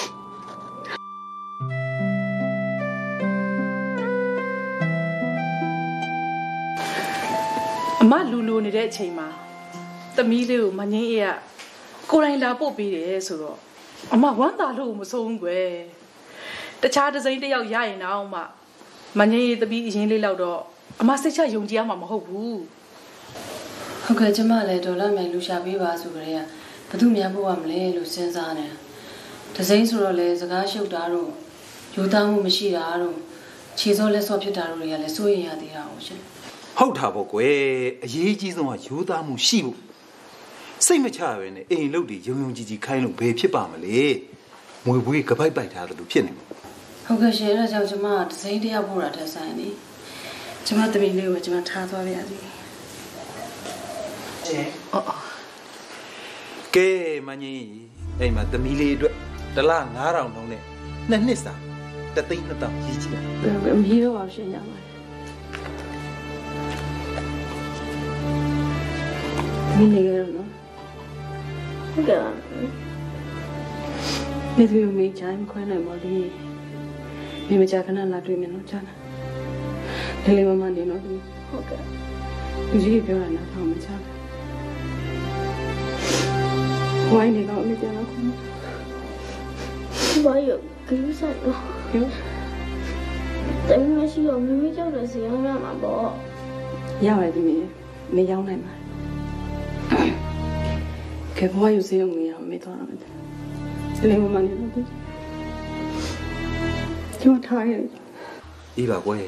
အမလူလူနေတဲ့အချိန်မှာသမီးလေးကိုမငင်းအေးကကိုယ်တိုင်လာပို့ပေးတယ်ဆိုတော့အမဝမ်းသာလို့မဆုံးဘူးကွယ်တခြားတစ်စိမ့်တစ်ယောက်ရရင်တော့မှမငင်းအေးသမီးအရင်လေးလောက်တော့အမစိတ်ချယုံကြည်ရမှာမဟုတ်ဘူးဟုတ်ကဲ့ကျမလည်းဒေါ်လာမယ်လူရှာပေးပါဆိုကြတဲ့ဘသူများပို့ရမလဲလို့စဉ်းစားနေတာတစ်စိမ့်ဆိုတော့လေစကားရှုပ်တာတော့ယူသားမှုမရှိတာတော့ခြေစောလက်စောဖြစ်တာတို့တွေကလည်းစိုးရင်ရသေးတာဟုတ်ရှင်ဟုတ်တာပေါ့ကွယ်အရေးကြီးဆုံးကယူသားမှုရှိဖို့စိတ်မချရနဲ့အိမ်လုတ်တွေယုံယုံကြည်ကြည်ခိုင်းလို့ဘယ်ဖြစ်ပါမလဲငွေပွေးကပိုက်ပိုက်ထားတယ်လို့ဖြစ်နေမှာဟုတ်ကဲ့ရှင်အဲ့ဒါကြောင့်ကျမတစ်စိမ့်တယောက်ပို့တာတက်ဆိုင်နေကျမသမီးလေးကိုကျမထားသွားပါရစေကျဲအော်ကဲမင်းကြီးအိမ်မှာသမီးလေးအတွက်တစ်လငါးထောင်တောင်းနဲ့နှစ်နှစ်စာတစ်သိန်းနှစ်တောင်ရေးကြည့်လိုက်ဘယ်မကြီးတော့ပါရှင်ရပါတယ်မင်းနေရတော့နော်ဟုတ်ကဲ့ဒီလိုမျိုးချိုင်းခွဲနိုင်ပါလိမ့်မိမကြခဏလာတွေ့မယ်နော်ကြာနာဒီလေးမမနေနော်ဟုတ်ကဲ့လူကြီးပြောတာနားထောင်မချဘူးဝိုင်းနေတော့အမေပြန်လာခုဘာရကိစ္စတော့ဟင်တမီးမရှိတော့မိမိကြောက်တဲ့ဇေယောင်းရမှာပေါ့ရပါတယ်သမီးမရောက်နိုင်ပါကဲဘွားယူစေအောင်မရမေးတော့တယ်ဒီလေးမမနေတော့ကျမထားရအေးပါကွယ်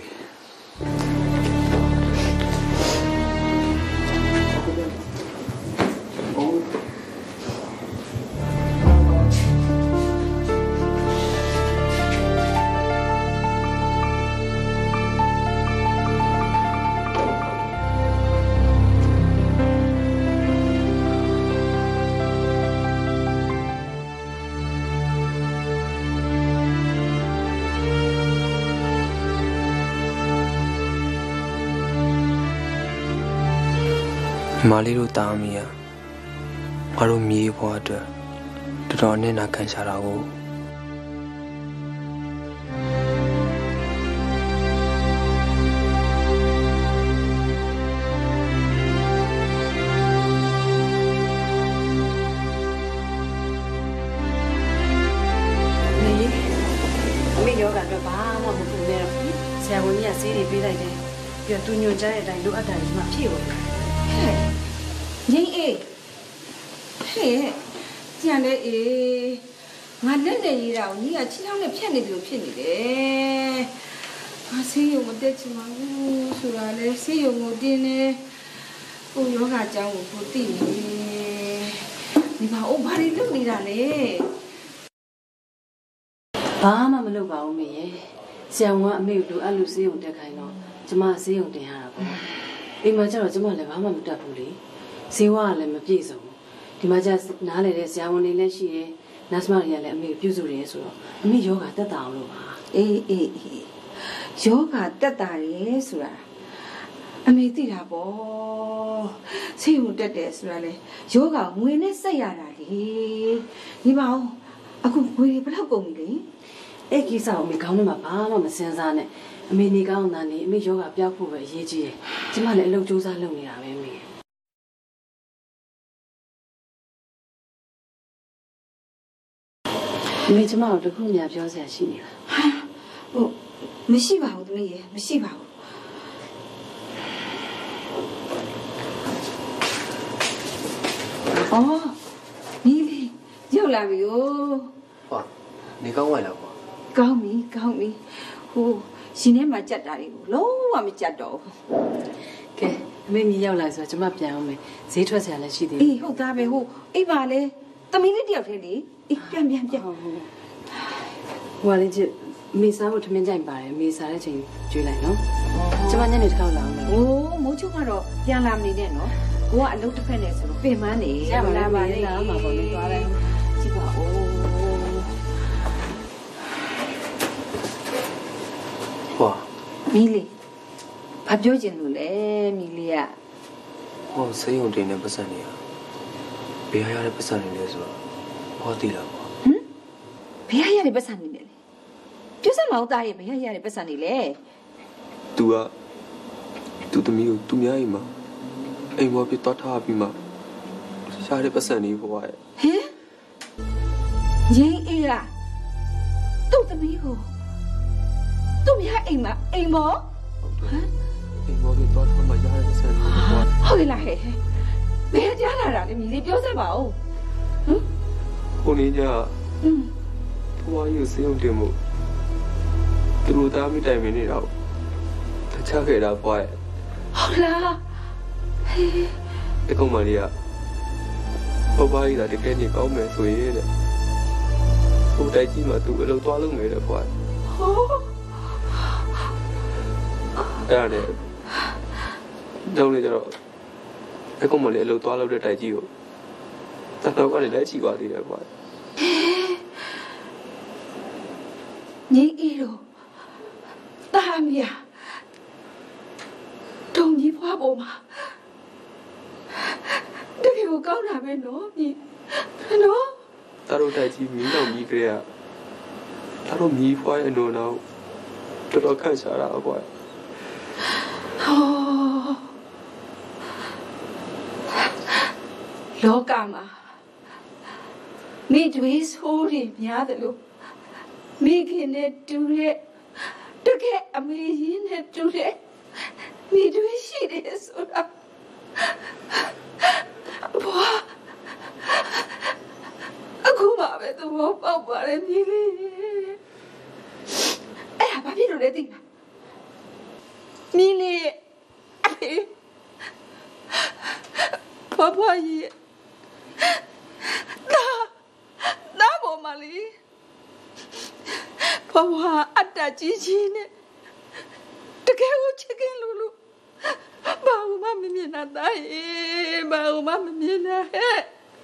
မာလေးတို့တားမီးอ่ะငါတို့မြေးဘွားအတွက်တော်တော်နဲ့နာခံရှာတာကိုအမေယောကတော့ဘာမှမပူနေတော့ဆရာဝန်ကြီးကဆေးတွေပေးလိုက်တယ်ပြီးတော့သူညွှန်ကြားတဲ့အတိုင်းလိုအပ်တာတွေမှဖြည့်ဝင်ငိမ့်အေးဟဲ့ကြံလေအေးငါလက်နဲ့ရေးတာကိုညီကချီထောင်းနဲ့ဖြတ်နေတယ်လို့ဖြစ်နေတယ်ငါဆေးရုံမတက်ချင်ပါဘူးဆိုတာလေဆေးရုံကိုတင်းနေဟိုယောဂအကြောင်းကိုကိုသိနေဒီမှာအိုးဘာတွေလုပ်နေတာလဲဘာမှမလုပ်ပါဘူးမေရဲ့ဆရာဝန်ကအမေကိုလိုအပ်လို့ဆေးရုံတက်ခိုင်းတော့ကျမဆေးရုံတင်ရတာပေါ့အိမ်မှာကျတော့ကျမလည်းဘာမှမတက်ဘူးလေဈေးဝါကလည်းမပြည့်စုံဘူးဒီမှာကျနားလေတဲ့ဆရာဝန်တွေလည်းရှိတယ်နတ်စမတွေကလည်းအမေပြုစုတယ်ဆိုတော့အမေယောဂတက်တာအောင်လို့ပါအေးအေးအေးယောဂတက်တာတယ်ဆိုတာအမေသိတာပေါ့ဆေးရုံတက်တယ်ဆိုတာလေယောဂငွေနဲ့ဆက်ရတာလေဒီပါဦးအခုငွေဘယ်လောက်ကုန်ပြီလဲအဲ့ကိစ္စကိုအမေခေါင်းထဲမှာဘာမှမစင်စားနဲ့အမေနေကောင်းတာနေအမေယောဂပြောက်ဖို့ပဲအရေးကြီးတယ်ကျမလည်းအလုပ်ကြိုးစားလုပ်နေတာပဲအမေအမေကျမတို့တခုများပြောစရာရှိနေလားဟာဟုတ်မရှိပါဘူးသမီးရေမရှိပါဘူးအော်နီးလေးရောက်လာပြီ哦ဟောနေကောင်းဝင်လာကွာကောင်းပြီကောင်းပြီဟိုရှင်ထဲမှာကြက်တာတွေကိုလုံးဝမကြက်တော့ဘူးကဲအမေကြီးရောက်လာဆိုတော့ကျမပြန်အောင်မယ်ဈေးထွက်စရာလည်းရှိသေးတယ်အေးဟုတ်သားပဲဟိုအိပ်ပါလေသမီးလေးတယောက်တည်းလေအေးပြန်ပြန်ပြန်ဟိုကလည်းကျမေစားဖို့ထမင်းကြိုင်ပါတယ်မေစားတဲ့ချိန်ကျွေးလိုက်နော်ကျမညနေတစ်ခါလာအောင်မယ်โอ้မိုးချုံကတော့ပြန်လာမနေနဲ့နော်ကိုကအလုပ်တစ်ဖက်နဲ့ဆိုတော့ပင်မနေရပါလားပါလေလာမှာပေါ့လေသွားလိုက်ကြည့်ပါဦးဟောမီလီဘာပြောချင်လို့လဲမီလီကဟောဆေးရုံတင်တဲ့ပတ်စံနေရဘယ်ရရတဲ့ပတ်စံနေလဲဆိုတော့ဟောတည်လာပေါ့ဟမ်ဘယ်ရရတဲ့ပတ်စံနေလဲပြောစမ်းမအောင်သားရဲ့ဘယ်ရရတဲ့ပတ်စံနေလဲ तू က तू သမီးကို तू များအိမ်မှာအိမ်ပေါ်ပြတော့ထားပြီးမှရှားတဲ့ပတ်စံနေဟောရဲ့ဟင်ရင်းအေးလားသူ့သမီးကိုသူ့များအိမ်မှာအိမ်ပေါ်ဟမ်အိမ်ပေါ်ပြတော့ထားမှရတဲ့ပတ်စံနေဟောဟုတ်ကဲ့လားဟဲ့ဘယ်ကြားလာတာလဲမီလေးပြောစမ်းပါဦးဟမ်ကိုနေကြอืมဘွားကြီးကိုစေးုံတင်မှုသူတို့သားမိတိုင်မင်းနေတော့တခြားခဲ့တာဘွားရဲ့ဟုတ်လားဟေးဒီကောင်မလေးကဘွားကြီးကတကယ်ကြီးကောင်းမယ်ဆိုရင်တဲ့ဟိုတိုက်ကြီးမှာသူအလုပ်သွားလုပ်နေတယ်ဘွားဟောအဲ့ဒါနဲ့တော့လေကျတော့ဒီကောင်မလေးအလုပ်သွားလုပ်တဲ့တိုက်ကြီးကိုတတော်ကလည်းလက်ချီပါသေးတယ်ကွာညီအီတို့တာမီယာတုံကြီးဖွားပေါ်မှာတကယ်ကိုကောင်းတာပဲနော်ညီနော်တတော်တိုက်ကြီးမီးတော့မီးကြရတတော်မီးဖွားရဲ့နော်တော့တော်တော်ခန့်ရှားတာကွာဟောလောကမှာမိတွေဆိုးတွေများတယ်လို့မိခင်နဲ့တူတဲ့တကယ်အမေကြီးနဲ့တူတဲ့မိတွေရှိတယ်ဆိုတာဘာအခုမှပဲသူ့ဘောပေါက်ပါတယ်ညီလေးအဲ့ဒါဘာဖြစ်လို့လဲသိလားညီလေးအဖေဖွားဖွားကြီးဒါဒါပေါ်မလေးဖွားဖွားအတ္တကြီးကြီးနဲ့တကယ်ကိုချစ်ခင်လို့လို့ဘာမှမမြင်တာသားရဲ့ဘာမှမမြင်တာဟဲ့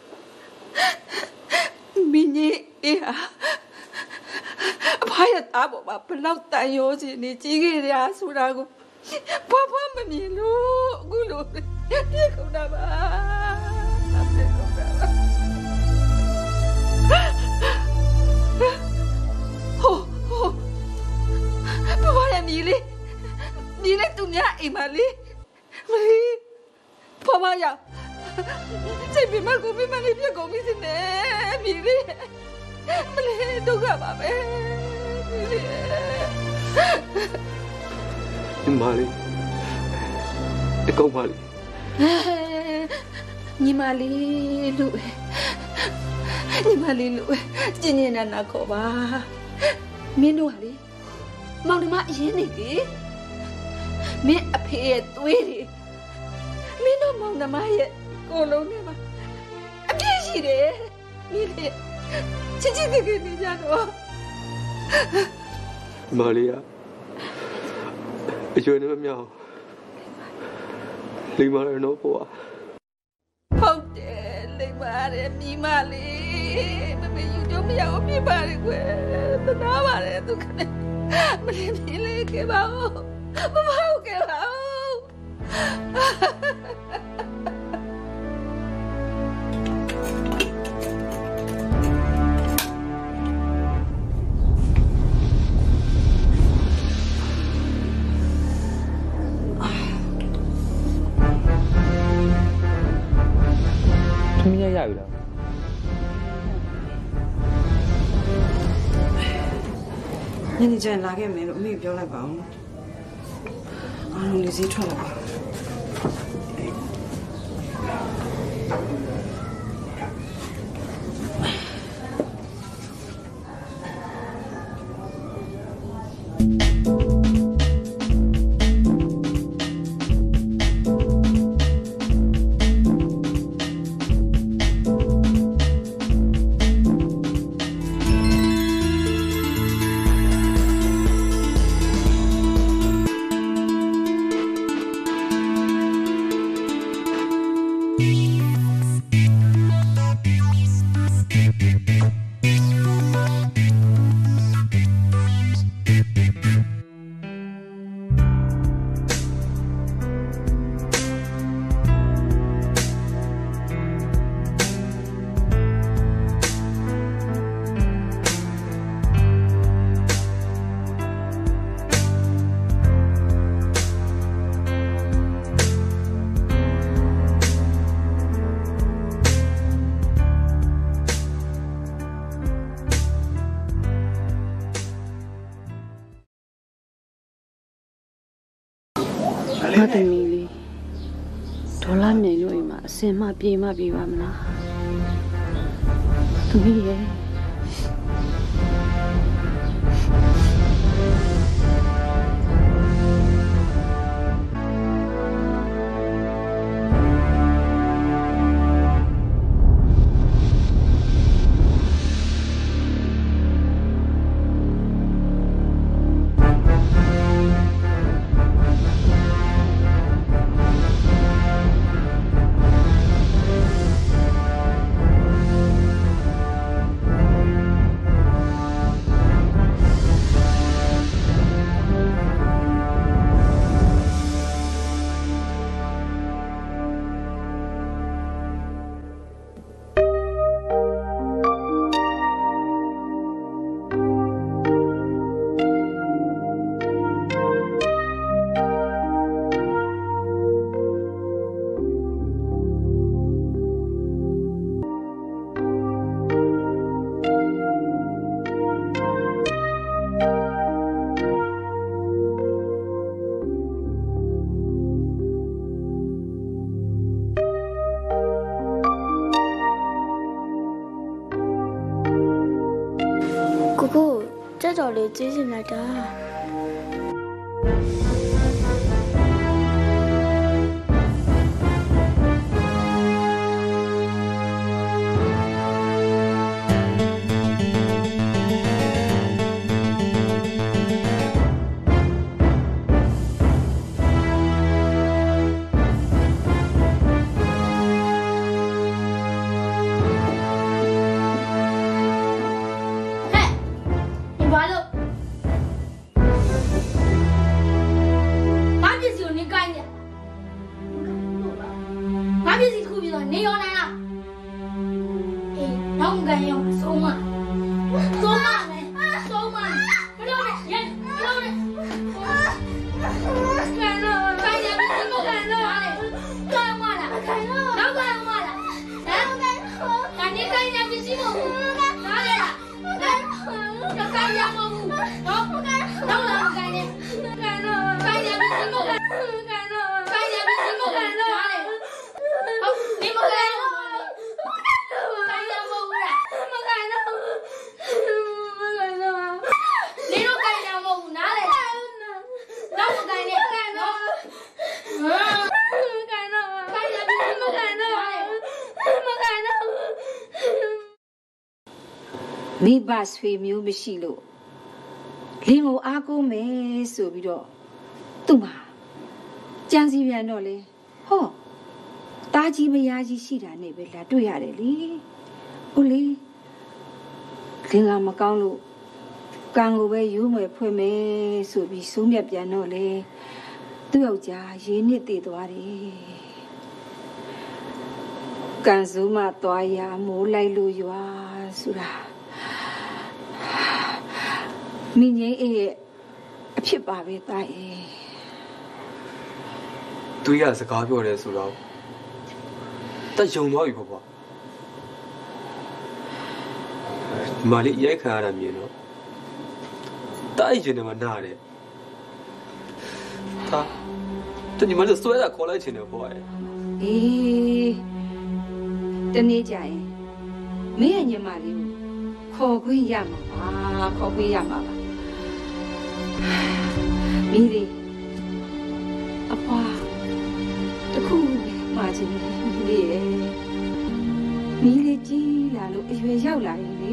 မင်းကြီးအေးဟာအဖေရဲ့သားပေါ်မှာဘလောက်တန်ရိုးစီနေကြီးခဲ့ရဆိုတာကိုဘာမှမမြင်လို့အခုလိုပြေကုန်တာပါပြေကုန်တာပါဟိုဟိုဘာလဲမီလေးဒီနေ့သူများအိမ်မလေးမလေးဘာမရစိတ်ပြမကိုပြမလေးပြေကုန်ပြီစနေမီလေးမလေးဒုက္ခပါပဲမီလေးမလေးအကောင်မလေးညီမလေးလူညီမလေးလူကျင်းကျင်းနာနာခေါ်ပါမင်းတို့ကလေမောင်နှမအရင်နေလေမင်းအဖေရဲ့သွေးတွေမင်းတို့မောင်နှမရဲ့ကိုယ်လုံးနဲ့ပါအပြည့်ရှိတယ်မိလေချစ်ချစ်ခင်ခင်နေကြတော့မလေးအကျွေးနေမမြောက်လိမ္မာရနော်ပေါ့ဟုတ်တယ်လိမ္မာရမိမလေးမမေယူတော့မရအောင်ပြပါလေကွယ်သနာပါတယ်သူကမလေးမလေးကပါဦးမမဟုတ်ကပါဦးမင်းရရပြီလားညနေကျရင်လာခဲ့မယ်လို့အမေပြောလိုက်ပါဦးအားလုံးလေးစီးထွက်လာပါငါသမီးလေးဒေါ်လာမြိုင်လို့အိမ်မှာအစင်မပြေမပြေပါမလားသမီးရဲ့တော်လေးကျွေးချင်လိုက်တာမိဘဆွေမျိုးမရှိလို့လင်းကိုအားကိုးမယ်ဆိုပြီးတော့သူ့မှာကြံစီပြန်တော့လေဟောတားကြီးမယားကြီးရှိတာနဲ့ပဲလာတွေ့ရတယ်လေဟုတ်လေလင်းကမကောင်းလို့ကံကိုပဲယူမယ်ဖွင့်မယ်ဆိုပြီးဆုံးဖြတ်ပြန်တော့လေသူ့ယောက်ျားရေနစ်တည်သွားတယ်ကံစုံမသွားရမိုးလိုက်လို့ရွာဆိုတာမင်းကြီးရဲ့အဖြစ်ပါပဲတာရဲ့သူရစကားပြောတယ်ဆိုတော့တက်ယုံသွားပြီပေါ့ကွာဒီမှာလေးရိုက်ခံရတာမြင်တော့တိုက်ကျင်တယ်မနာတယ်ဒါတညီမလေးဆွဲတာခေါ်လိုက်ချင်တယ်ပေါ့ရဲ့အေးတနေ့ကျရင်မင်းရဲ့ညီမလေးကိုခေါ်ခွင့်ရမှာပါခေါ်ခွင့်ရမှာပါမီးလေးအဖွာတခုမှချင်တယ်မီးလေးရဲ့မီးလေးကြီးလာလို့အရွယ်ရောက်လာရင်လေ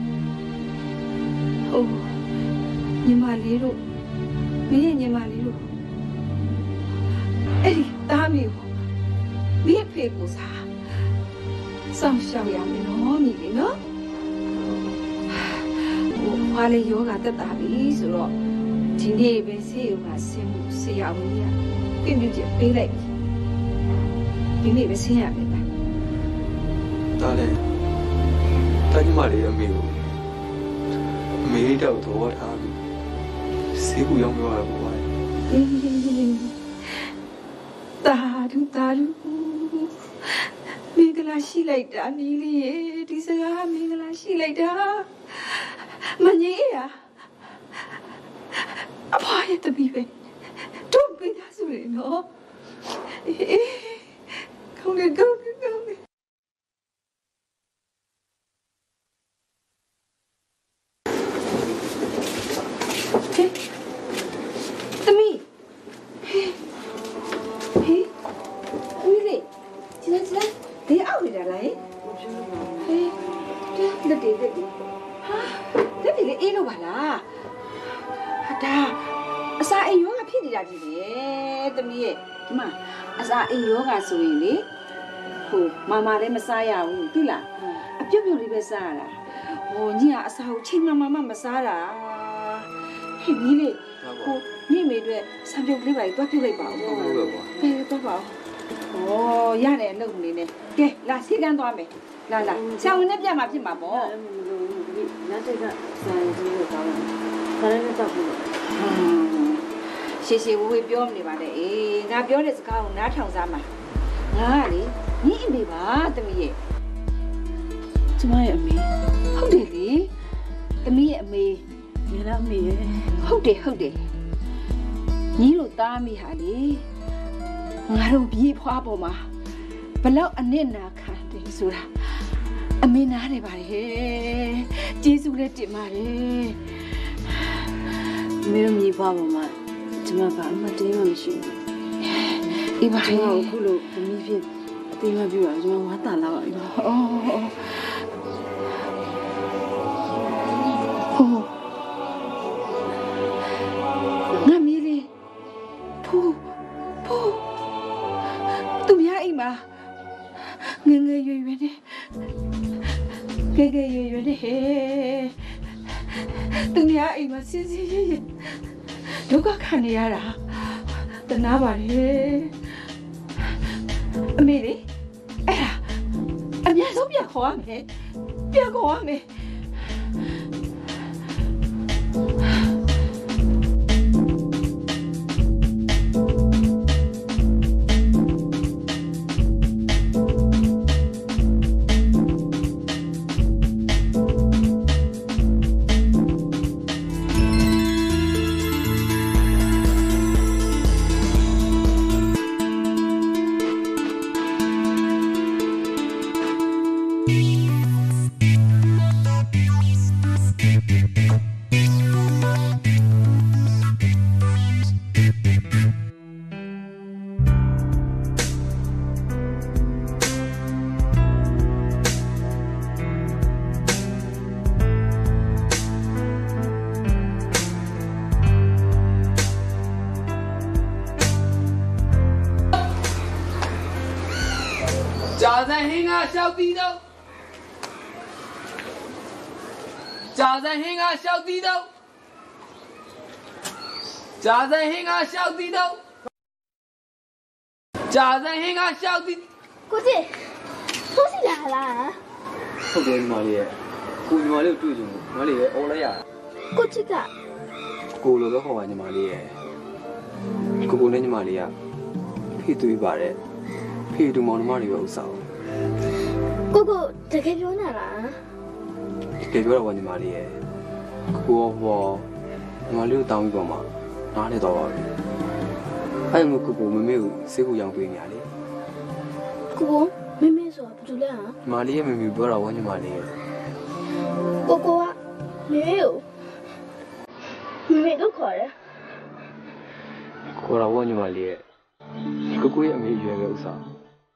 ဟုတ်ညီမလေးတို့မင်းရဲ့ညီမလေးတို့အဲ့ဒီတားမီကိုမင်းဖေကိုစားစောင့်ရှောက်ရမယ်နော်မီးလေးနော်ဟိုဖွာလေးယောဂတက်တာပြီဆိုတော့ဒီနေ့ပဲဆေးရုံကဆင်းဖို့ဆရာဝန်ကြီးကပြင်ပြချက်ပေးလိုက်ဒီနေ့ပဲဆင်းရမယ်တာဒါလေတာညီမလေးအမေကိုအမေတော့တော့ထားပြီဆေးကူရောက်ပြောရပါဘာတာဒူတာဒူမင်္ဂလာရှိလိုက်တာမီးလေးရေဒီစကားမင်္ဂလာရှိလိုက်တာမကြီးရအဖွားရဲ့တပီးပဲတို့ပေးသားစုရနော်အေးကောင်းလေကောင်းလေကောင်းလေဟေးတမီးဟေးဟေးအမီလေးကျလာကျလာဒီအောက်နေတာလားဟေးလက်တွေလက်တွေဟာလက်တွေလေးအေးလို့ပါလားဒါအစာအိမ်ယောဂဖြစ်နေတာကြီးလေသမီးရဲ့ဒီမှာအစာအိမ်ယောဂဆိုရင်လေဟိုမမလည်းမစားရဘူးသိလားအပြုတ်ပြုတ်လေးပဲစားရတာဟိုညီကအစာကိုချိန်မှမမမစားတာဟိညီလေးဟိုညီမေတို့ဆံပြုတ်လေးပါတွားပြုတ်လိုက်ပါဦးဟုတ်ကဲ့ပါဟဲ့တွားပါဦးဩရတယ်အလုပ်နေနဲ့ကဲလာစီကန်းသွားမယ်လာလာဆံဝင်နဲ့ပြမှာဖြစ်မှာပေါ့လက်စိတ်ကဆံရည်ကြီးကိုကောင်းတယ်ဒါလည်းတော့ဘူးရှေ့ရှေ့ဝေးဝေးပြောနေပါလေအေးငါပြောတဲ့စကားကိုနားထောင်စားမှာငါကလေညီအမေပါတမီးရဲ့ကျမရဲ့အမေဟုတ်တယ်လေတမီးရဲ့အမေညီလားအမေရဲ့ဟုတ်တယ်ဟုတ်တယ်ညီတို့သားမိဟာလေငါတို့ပြေးဖွားပေါ်မှာဘလောက်အနစ်နာခံတယ်ဆိုတာအမေနားနေပါလေကျေးဇူးလည်းတင်ပါတယ်မေတို့မြေပွားပေါ်မှာဒီမှာဘာမှတင်းမှမရှိဘူးအေးပါဟောအခုလို့သမီးဖြစ်အသေးမပြူတော့ကျွန်တော်ဝါတာလာပါပြီအော်ဟိုငါမီးလေးဖူးဖူးသူများအိမ်မှာငငယ်ရွယ်ရွယ်နဲ့ငငယ်ရွယ်ရွယ်နဲ့ဟဲ့သူများအိမ်မှာစင်းစင်းရဲရဲဒုက္ခခံနေရတာတနာပါလေအမေလေးအဲ့ဒါအများဆုံးပြန်ခေါ်ရမယ်ပြန်ခေါ်ရမယ်ကြာစံဟင်းကရှောက်ပြီးတော့ကြာစံဟင်းကရှောက်ပြီးတော့ကြာစံဟင်းကရှောက်ပြီးတော့ကြာစံဟင်းကရှောက်ပြီးကိုကြီးကိုစီလာလားဟုတ်တယ်ညီမလေးရဲ့ကိုညီမလေးကိုတွေ့ကြုံညီမလေးရဲ့အော်လိုက်ရကိုကြီးကကိုလိုပဲခေါ်ပါညီမလေးရဲ့ကိုကိုနဲ့ညီမလေးကဖေးသွေးပါတယ်ဖေးတူမောင်နှမတွေပဲဥစားကိုကိုတကယ်ပြောနေလားတကယ်ပြောတော့ညီမလေးရဲ့ကိုဘောညီမလေးကိုတောင်းပြီးတော့မှနားနေတော့ပါပြီအဲ့မျိုးကိုကိုမမေကိုစေးကိုရောင်းပေးနေရလေကိုကိုမမေဆိုတာဘာလို့လဲဟာညီမလေးရဲ့မမေပြောတာဝညီမလေးရဲ့ကိုကိုကမမေကိုမမေတို့ခေါ်တယ်ခေါ်တာဝညီမလေးရဲ့ကိုကိုရဲ့အမေရွယ်ပဲဥစား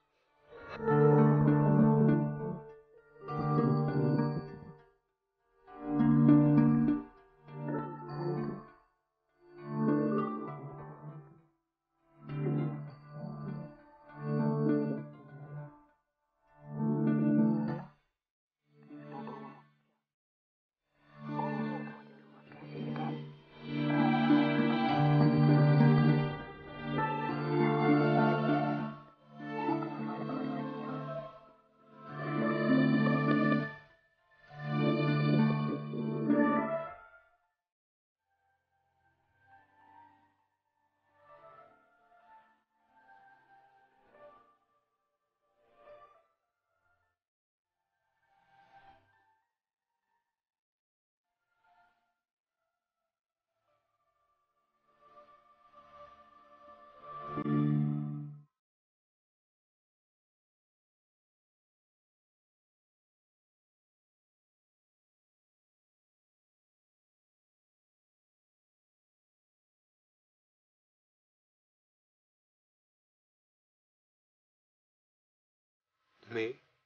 မေ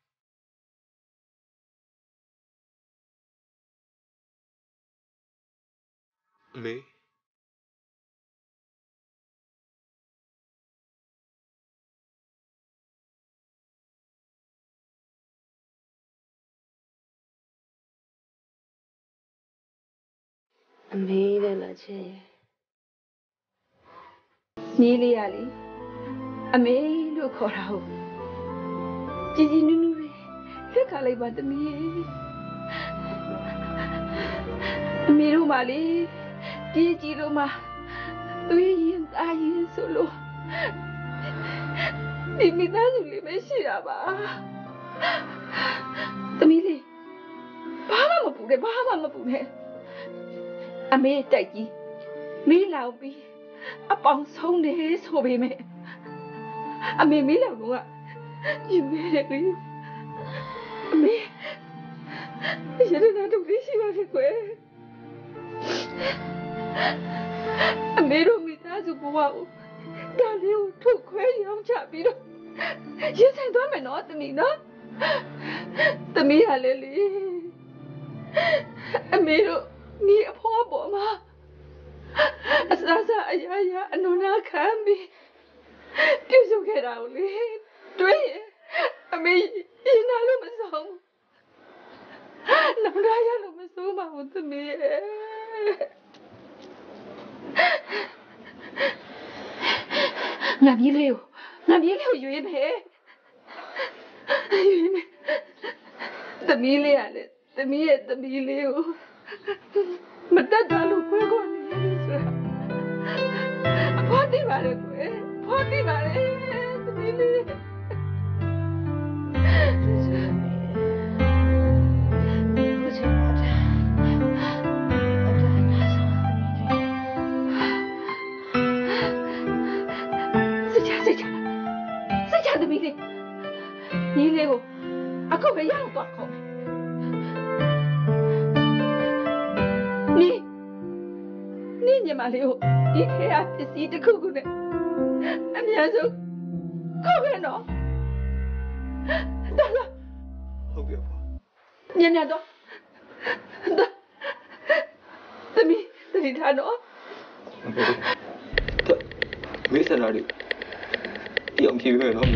မေအမေတဲ့လားချစ်ညီလေးရလေအမေလို့ခေါ်တာဟုတ်ကြည်ကြည်နူးနူးပဲလက်ခါလိုက်ပါသမီးအမေတို့မှလေပြေးကြည့်လို့မှသွေးရင်သားရင်ဆိုလို့ဒီမိသားစုလေးပဲရှိတာပါသမီးလေးဘာမှမပူနဲ့ဘာမှမပူနဲ့အမေတိုက်ကြီးမေးလောက်ပြီးအပေါင်းဆုံးတယ်ဆိုပေမဲ့အမေမေးလောက်တော့ယူခဲ့တယ်အမေရတဲ့တော့ဒီရှိပါဖြစ်ကွယ်အမေတို့မိသားစုဘဝကိုဒါလေးကိုထုတ်ခွဲရောင်းချပြီးတော့ရင်ဆိုင်သွားမယ်နော်သမီးနော်သမီးရလေလေအမေတို့မိအဖေါ်ပေါ်မှာအစားစားအရာရာအနုနာခံပြီးပြုစုခဲ့တာကိုလေတွေ့ရင်အမေရင်နာလို့မဆုံးနောက်လာရလို့မဆုံးပါဘူးသမီးရဲ့ငါပြေးလေငါပြေးလေရွေးမယ်ရွေးမယ်သမီးလေးရလေသမီးရဲ့သမီးလေးကိုမတတ်တာလို့ခွဲခွဲနေရတယ်ဆိုတာအဖေါ်တိပါလေကွယ်ဖေါ်တိပါလေသမီးလေးညီလေးကိုအခုပဲရောက်သွားခေါ်နီးနီးညီမလေးကိုဒီခေတ်ပစ္စည်းတစ်ခုခုနဲ့အများဆုံးခေါ်ခဲ့တော့တော်လားဟုတ်ပြီပါညညတော့သမီးတတိထားတော့မေးစနာလေးပြောင်းပြေးမယ်နော်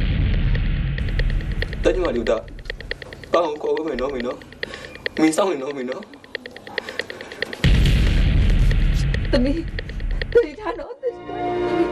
တကြွားလူတာပေါင်းကောမယ်နော်မင်းနော်မင်းဆောင်နေနော်မင်းနော်သမီးတတိထားတော့တတိထား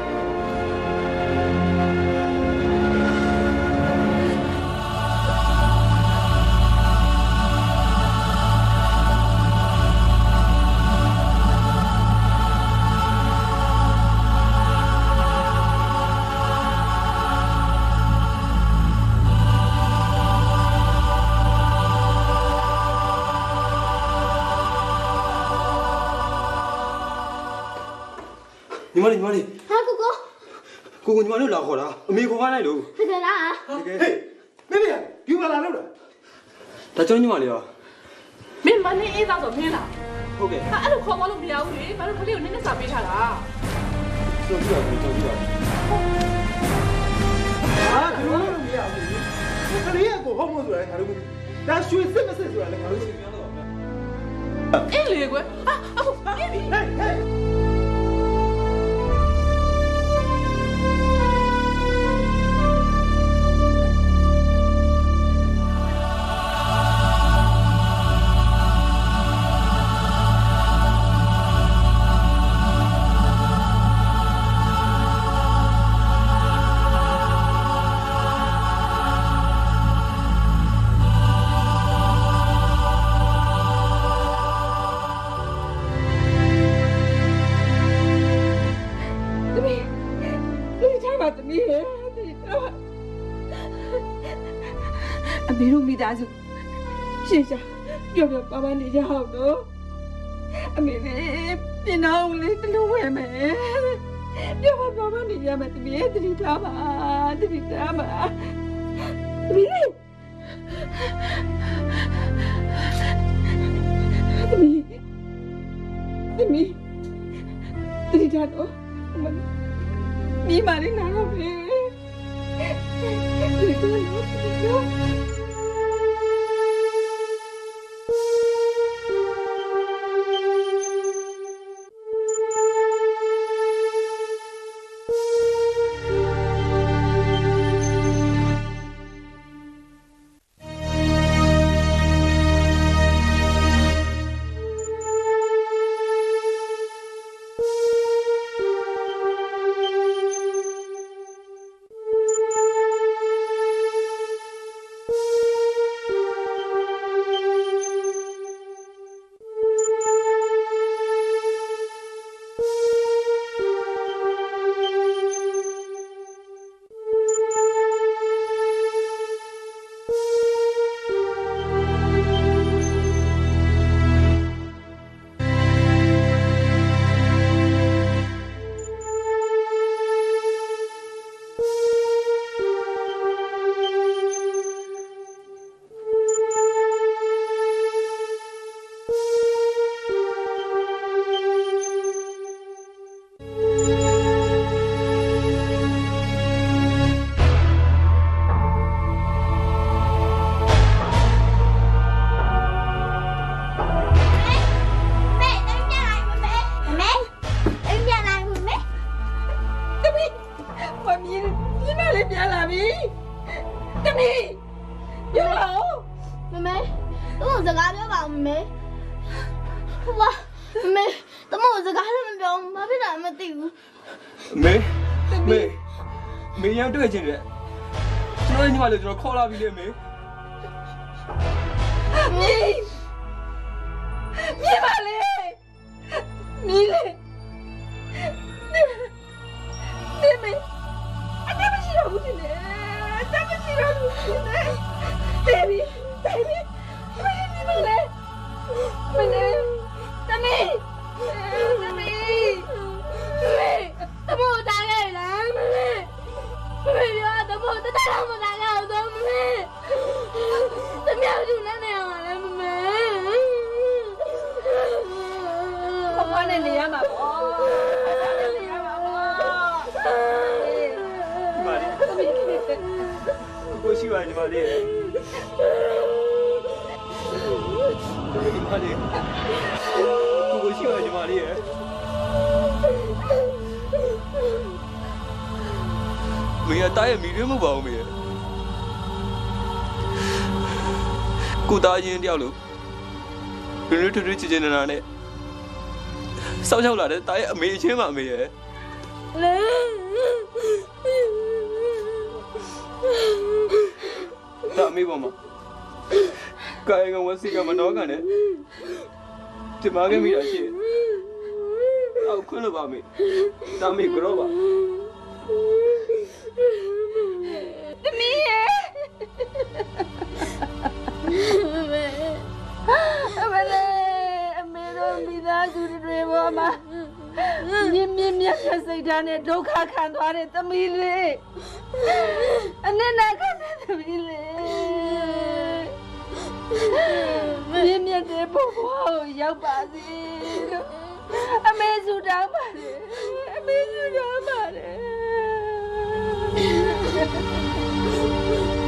ညီမလေးညီမလေးဟာကိုကိုကိုကိုညီမလေးလာခေါ်တာအမေခေါ်ခိုင်းလိုက်လို့တကယ်လားတကယ်ဟေးမင်းမင်းဒီမှာလာလို့လားဒါကြောင့်ညီမလေးရောမင်းမနေအေးသားဆိုမင်းလားဟုတ်ကဲ့အဲ့လိုခေါ်မလို့မရဘူးလေဘာလို့ခလေးကိုနည်းနည်းစာပေးထားတာကြောက်ကြည့်ပါဦးကြောက်ကြည့်ပါဟာဒီလိုမရဘူးခလေးကိုဟုတ်မို့ဆိုတာငါတို့ဒါရွှေစစ်မစစ်ဆိုတာလည်းငါတို့သိပြောတော့ဗျအေးလေကွဟာအခုအေးပြီဟေးဟေးအမေတို့မိသားစုရှင်းရှာပြောပြောပါပါနေကြအောင်တော့အမေလေးပြင်အောင်လေးတလုံးဝယ်မယ်ပြောပါပါပါနေရမယ်တမီးတတိထားပါတတိထားပါတမီးလေးတမီးတမီးတတိထားတော့မိမလေးနားတော့ပြီတတိထားတော့တတိထားများလာပြီတမီးပြောပါဦးမမေသူ့စကားပြောပါဦးမမေဝါမမေတမို့စကားလည်းမပြောဘူးဘာဖြစ်တာမသိဘူးမေမေမေရန်တွေ့ချင်းတယ်ကျွန်တော်ညီမလေးကျွန်တော်ခေါ်လာပြီလေမေမီးမြင်ပါလေမီးလေနေမေအတမရှိတော့ဘူးတင်လေအတမရှိတော့ဘူးတင်လေ baby baby မင်းမြင်ပါလေမလေးတမီးတမီးတမို့တားခဲ့လားမလေးမလေးရောတမို့တတတော့မတားရအောင်တော့မလေးတမီးအတူနဲ့နေအောင်လေမမေဘာမှနဲ့နေရမှာပေါ့နေရမှာပေါ့ညီမလေးကိုရှိပါညီမလေးညီမလေးကိုရှိပါညီမလေးမင်းတားရဲ့မိရွေးမဟုတ်ပါဘူးမေကိုသားချင်းတယောက်လို့လူလူထူးထူးချစ်ချင်နေတာနဲ့စောက်ချောက်လာတဲ့တားရဲ့အမေအချင်းမအမေရဲ့တားအမေပေါ်မှာကာယကဝစီကမနောကနေဒီမှာကမိရရှိအောက်ခွန်းလို့ပါမေတားမေကြောပါတမီးရဲ့အမလေးအမေတို့မိသားစုတွေပေါ်မှာမြင်းမြင်းမြတ်စိတ်ဓာတ်နဲ့ဒုက္ခခံသွားတဲ့သမီးလေးအနစ်နာခံတဲ့သမီးလေးမြင်းမြတ်တဲ့ဘုရားကိုရောက်ပါစေလို့အမေစုတောင်းပါတယ်အမေစုတောင်းပါတယ်